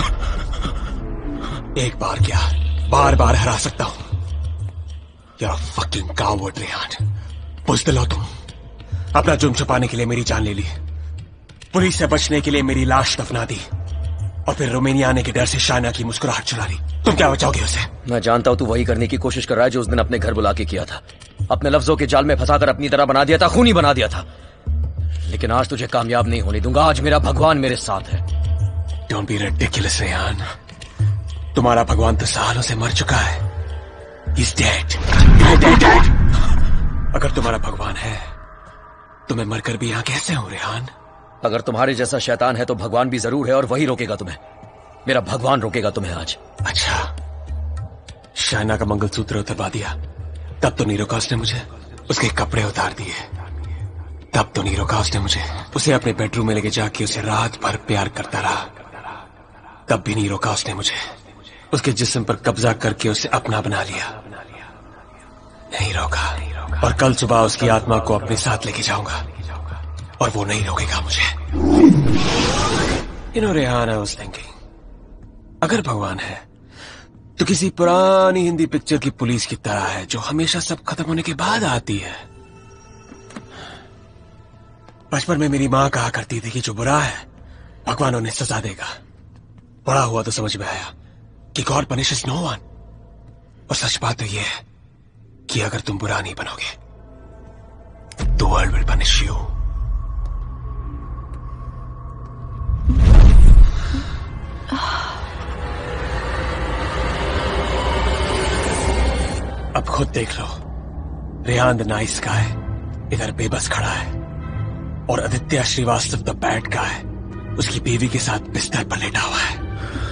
एक बार क्या बार बार हरा सकता हूं। You're a fucking coward, Rehan. बुज़दिल हो तुम। अपना जुर्म छुपाने के लिए मेरी जान ले ली, पुलिस से बचने के लिए मेरी लाश दफना दी, और फिर रोमानिया आने के डर से शाइना की मुस्कुराहट चुरा ली। तुम क्या बचाओगे उसे? मैं जानता हूं तू वही करने की कोशिश कर रहा है जो उस दिन अपने घर बुला के किया था। अपने लफ्जों के जाल में फंसाकर अपनी तरह बना दिया था, खूनी बना दिया था। लेकिन आज तुझे कामयाब नहीं होने दूंगा। आज मेरा भगवान मेरे साथ है। Don't be ridiculous, Rehan. तुम्हारा भगवान तो सालों से मर चुका है। He's dead. Dead, dead, dead. अगर तुम्हारा भगवान है तो मैं मरकर भी यहाँ कैसे हूँ, रेहान? अगर तुम्हारे जैसा शैतान है तो भगवान भी जरूर है, और वही रोकेगा तुम्हें। मेरा भगवान रोकेगा तुम्हें आज। अच्छा, शाइना का मंगलसूत्र उतरवा दिया, तब तो नीरोकास ने मुझे उसके कपड़े उतार दिए। तब तो नीरोकास ने मुझे उसे अपने बेडरूम में लेके जाके उसे रात भर प्यार करता रहा। तब भी नीरोकास ने मुझे उसके जिस्म पर कब्जा करके उसे अपना बना लिया। नहीं रोका, और कल सुबह उसकी आत्मा को अपने साथ लेके जाऊंगा, और वो नहीं रोकेगा मुझे। You know, Rehan, I was thinking, अगर भगवान है तो किसी पुरानी हिंदी पिक्चर की पुलिस की तरह है, जो हमेशा सब खत्म होने के बाद आती है। बचपन में मेरी माँ कहा करती थी कि जो बुरा है भगवान उन्हें सजा देगा। बड़ा हुआ तो समझ में आया कि गॉड पनिशेस नो वन। और सच बात तो यह है कि अगर तुम बुरा नहीं बनोगे तो वर्ल्ड विल पनिश यू। अब खुद देख लो, रेहान द नाइस गाय इधर बेबस खड़ा है, और Aditya Srivastava the bad guy उसकी बीवी के साथ बिस्तर पर लेटा हुआ है।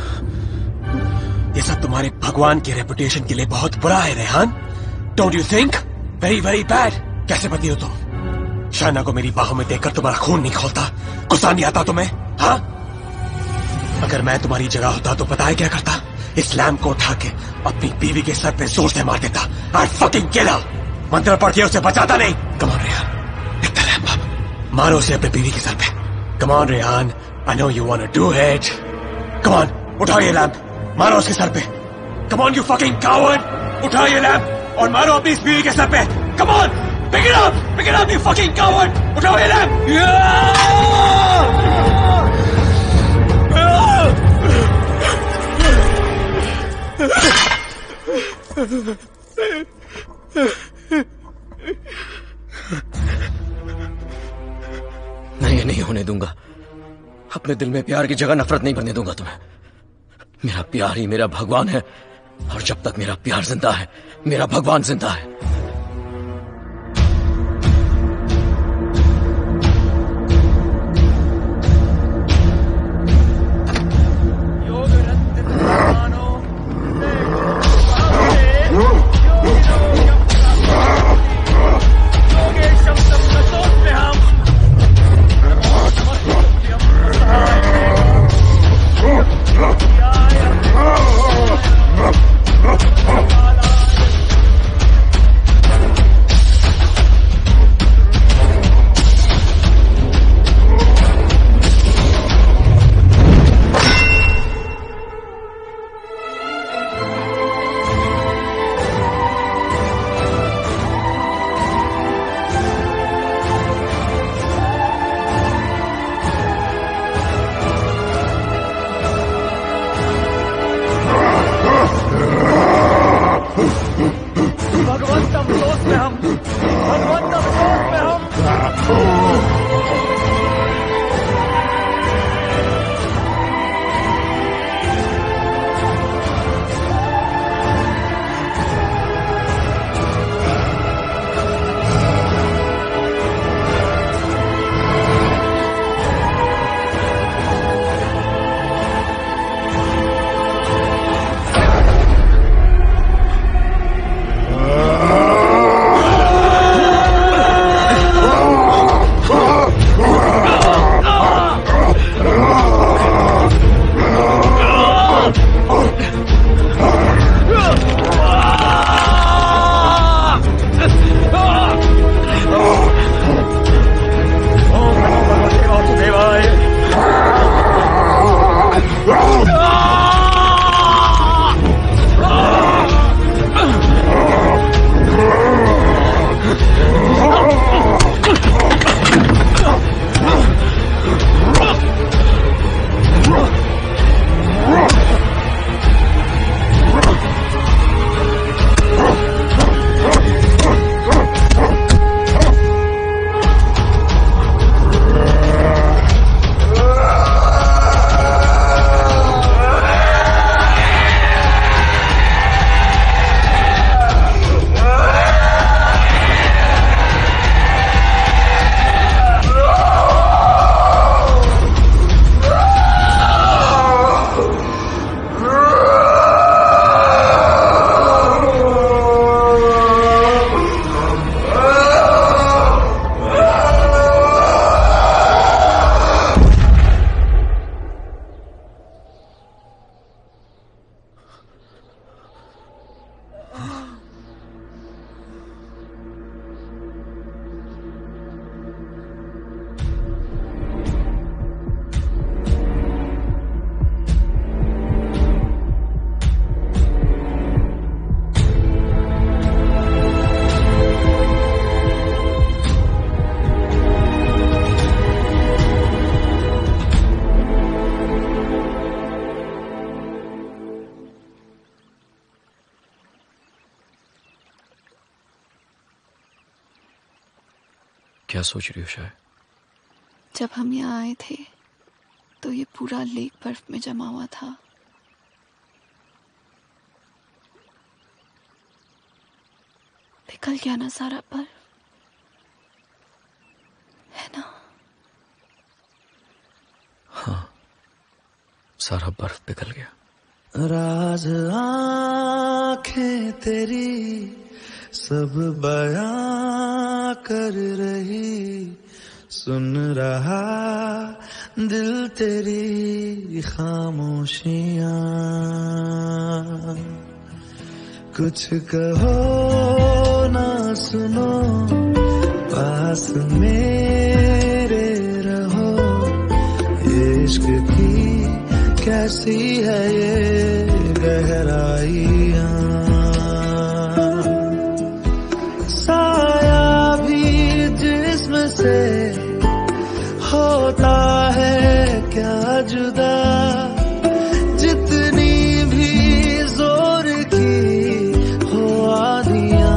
ये सब तुम्हारे भगवान की रेपुटेशन के लिए बहुत बुरा है, Rehan. Don't you think? Very very bad. कैसे पति हो तुम? शाइना को मेरी बाहों में देखकर तुम्हारा खून नहीं खोलता? गुस्सा नहीं आता तुम्हें? हाँ, अगर मैं तुम्हारी जगह होता तो पता है क्या करता? इस लैम्प को उठा के अपनी बीवी के सर पे जोर से मार देता। I'd fucking kill her। मंत्र पढ़ के उसे बचाता नहीं। Come on, Rehan, pick the lamp up। मारो उसे अपने बीवी के सर पे। Come on, Rehan, I know you wanna do it। Come on, उठाओ ये लैम्प, मारो उसके सर पे। Come on, you fucking coward। उठाओ ये लैम्प और मारो अपनी इस बीवी के सर पे। Come on, pick it up, pick it up, you fucking coward। उठाओ ये लैम्प। नहीं, ये नहीं होने दूंगा। अपने दिल में प्यार की जगह नफरत नहीं बनने दूंगा तुम्हें। मेरा प्यार ही मेरा भगवान है, और जब तक मेरा प्यार जिंदा है, मेरा भगवान जिंदा है। क्या सोच रही हो शायद? जब हम यहाँ आए थे तो ये पूरा लेक बर्फ में जमा हुआ था। पिघल गया ना सारा बर्फ, है ना? हाँ, सारा बर्फ पिघल गया। राज आंखें तेरी सब बयां कर रही, सुन रहा दिल तेरी खामोशियां। कुछ कहो ना सुनो, पास मेरे रहो। इश्क की कैसी है ये गहराइयां, साया भी जिस्म से होता है क्या जुदा, जितनी भी जोर की हो आधियां।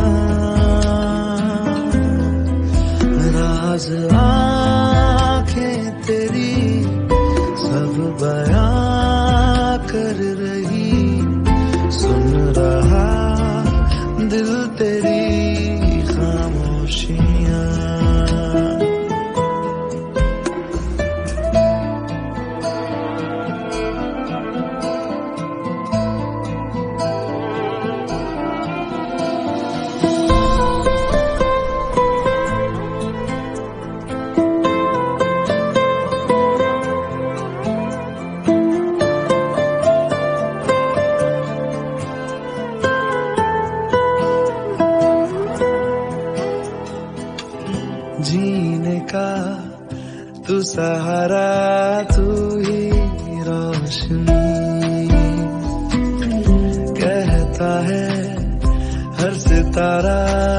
राज आंखें तेरी सब बयां कर रही, सुन रोशनी कहता है हर सितारा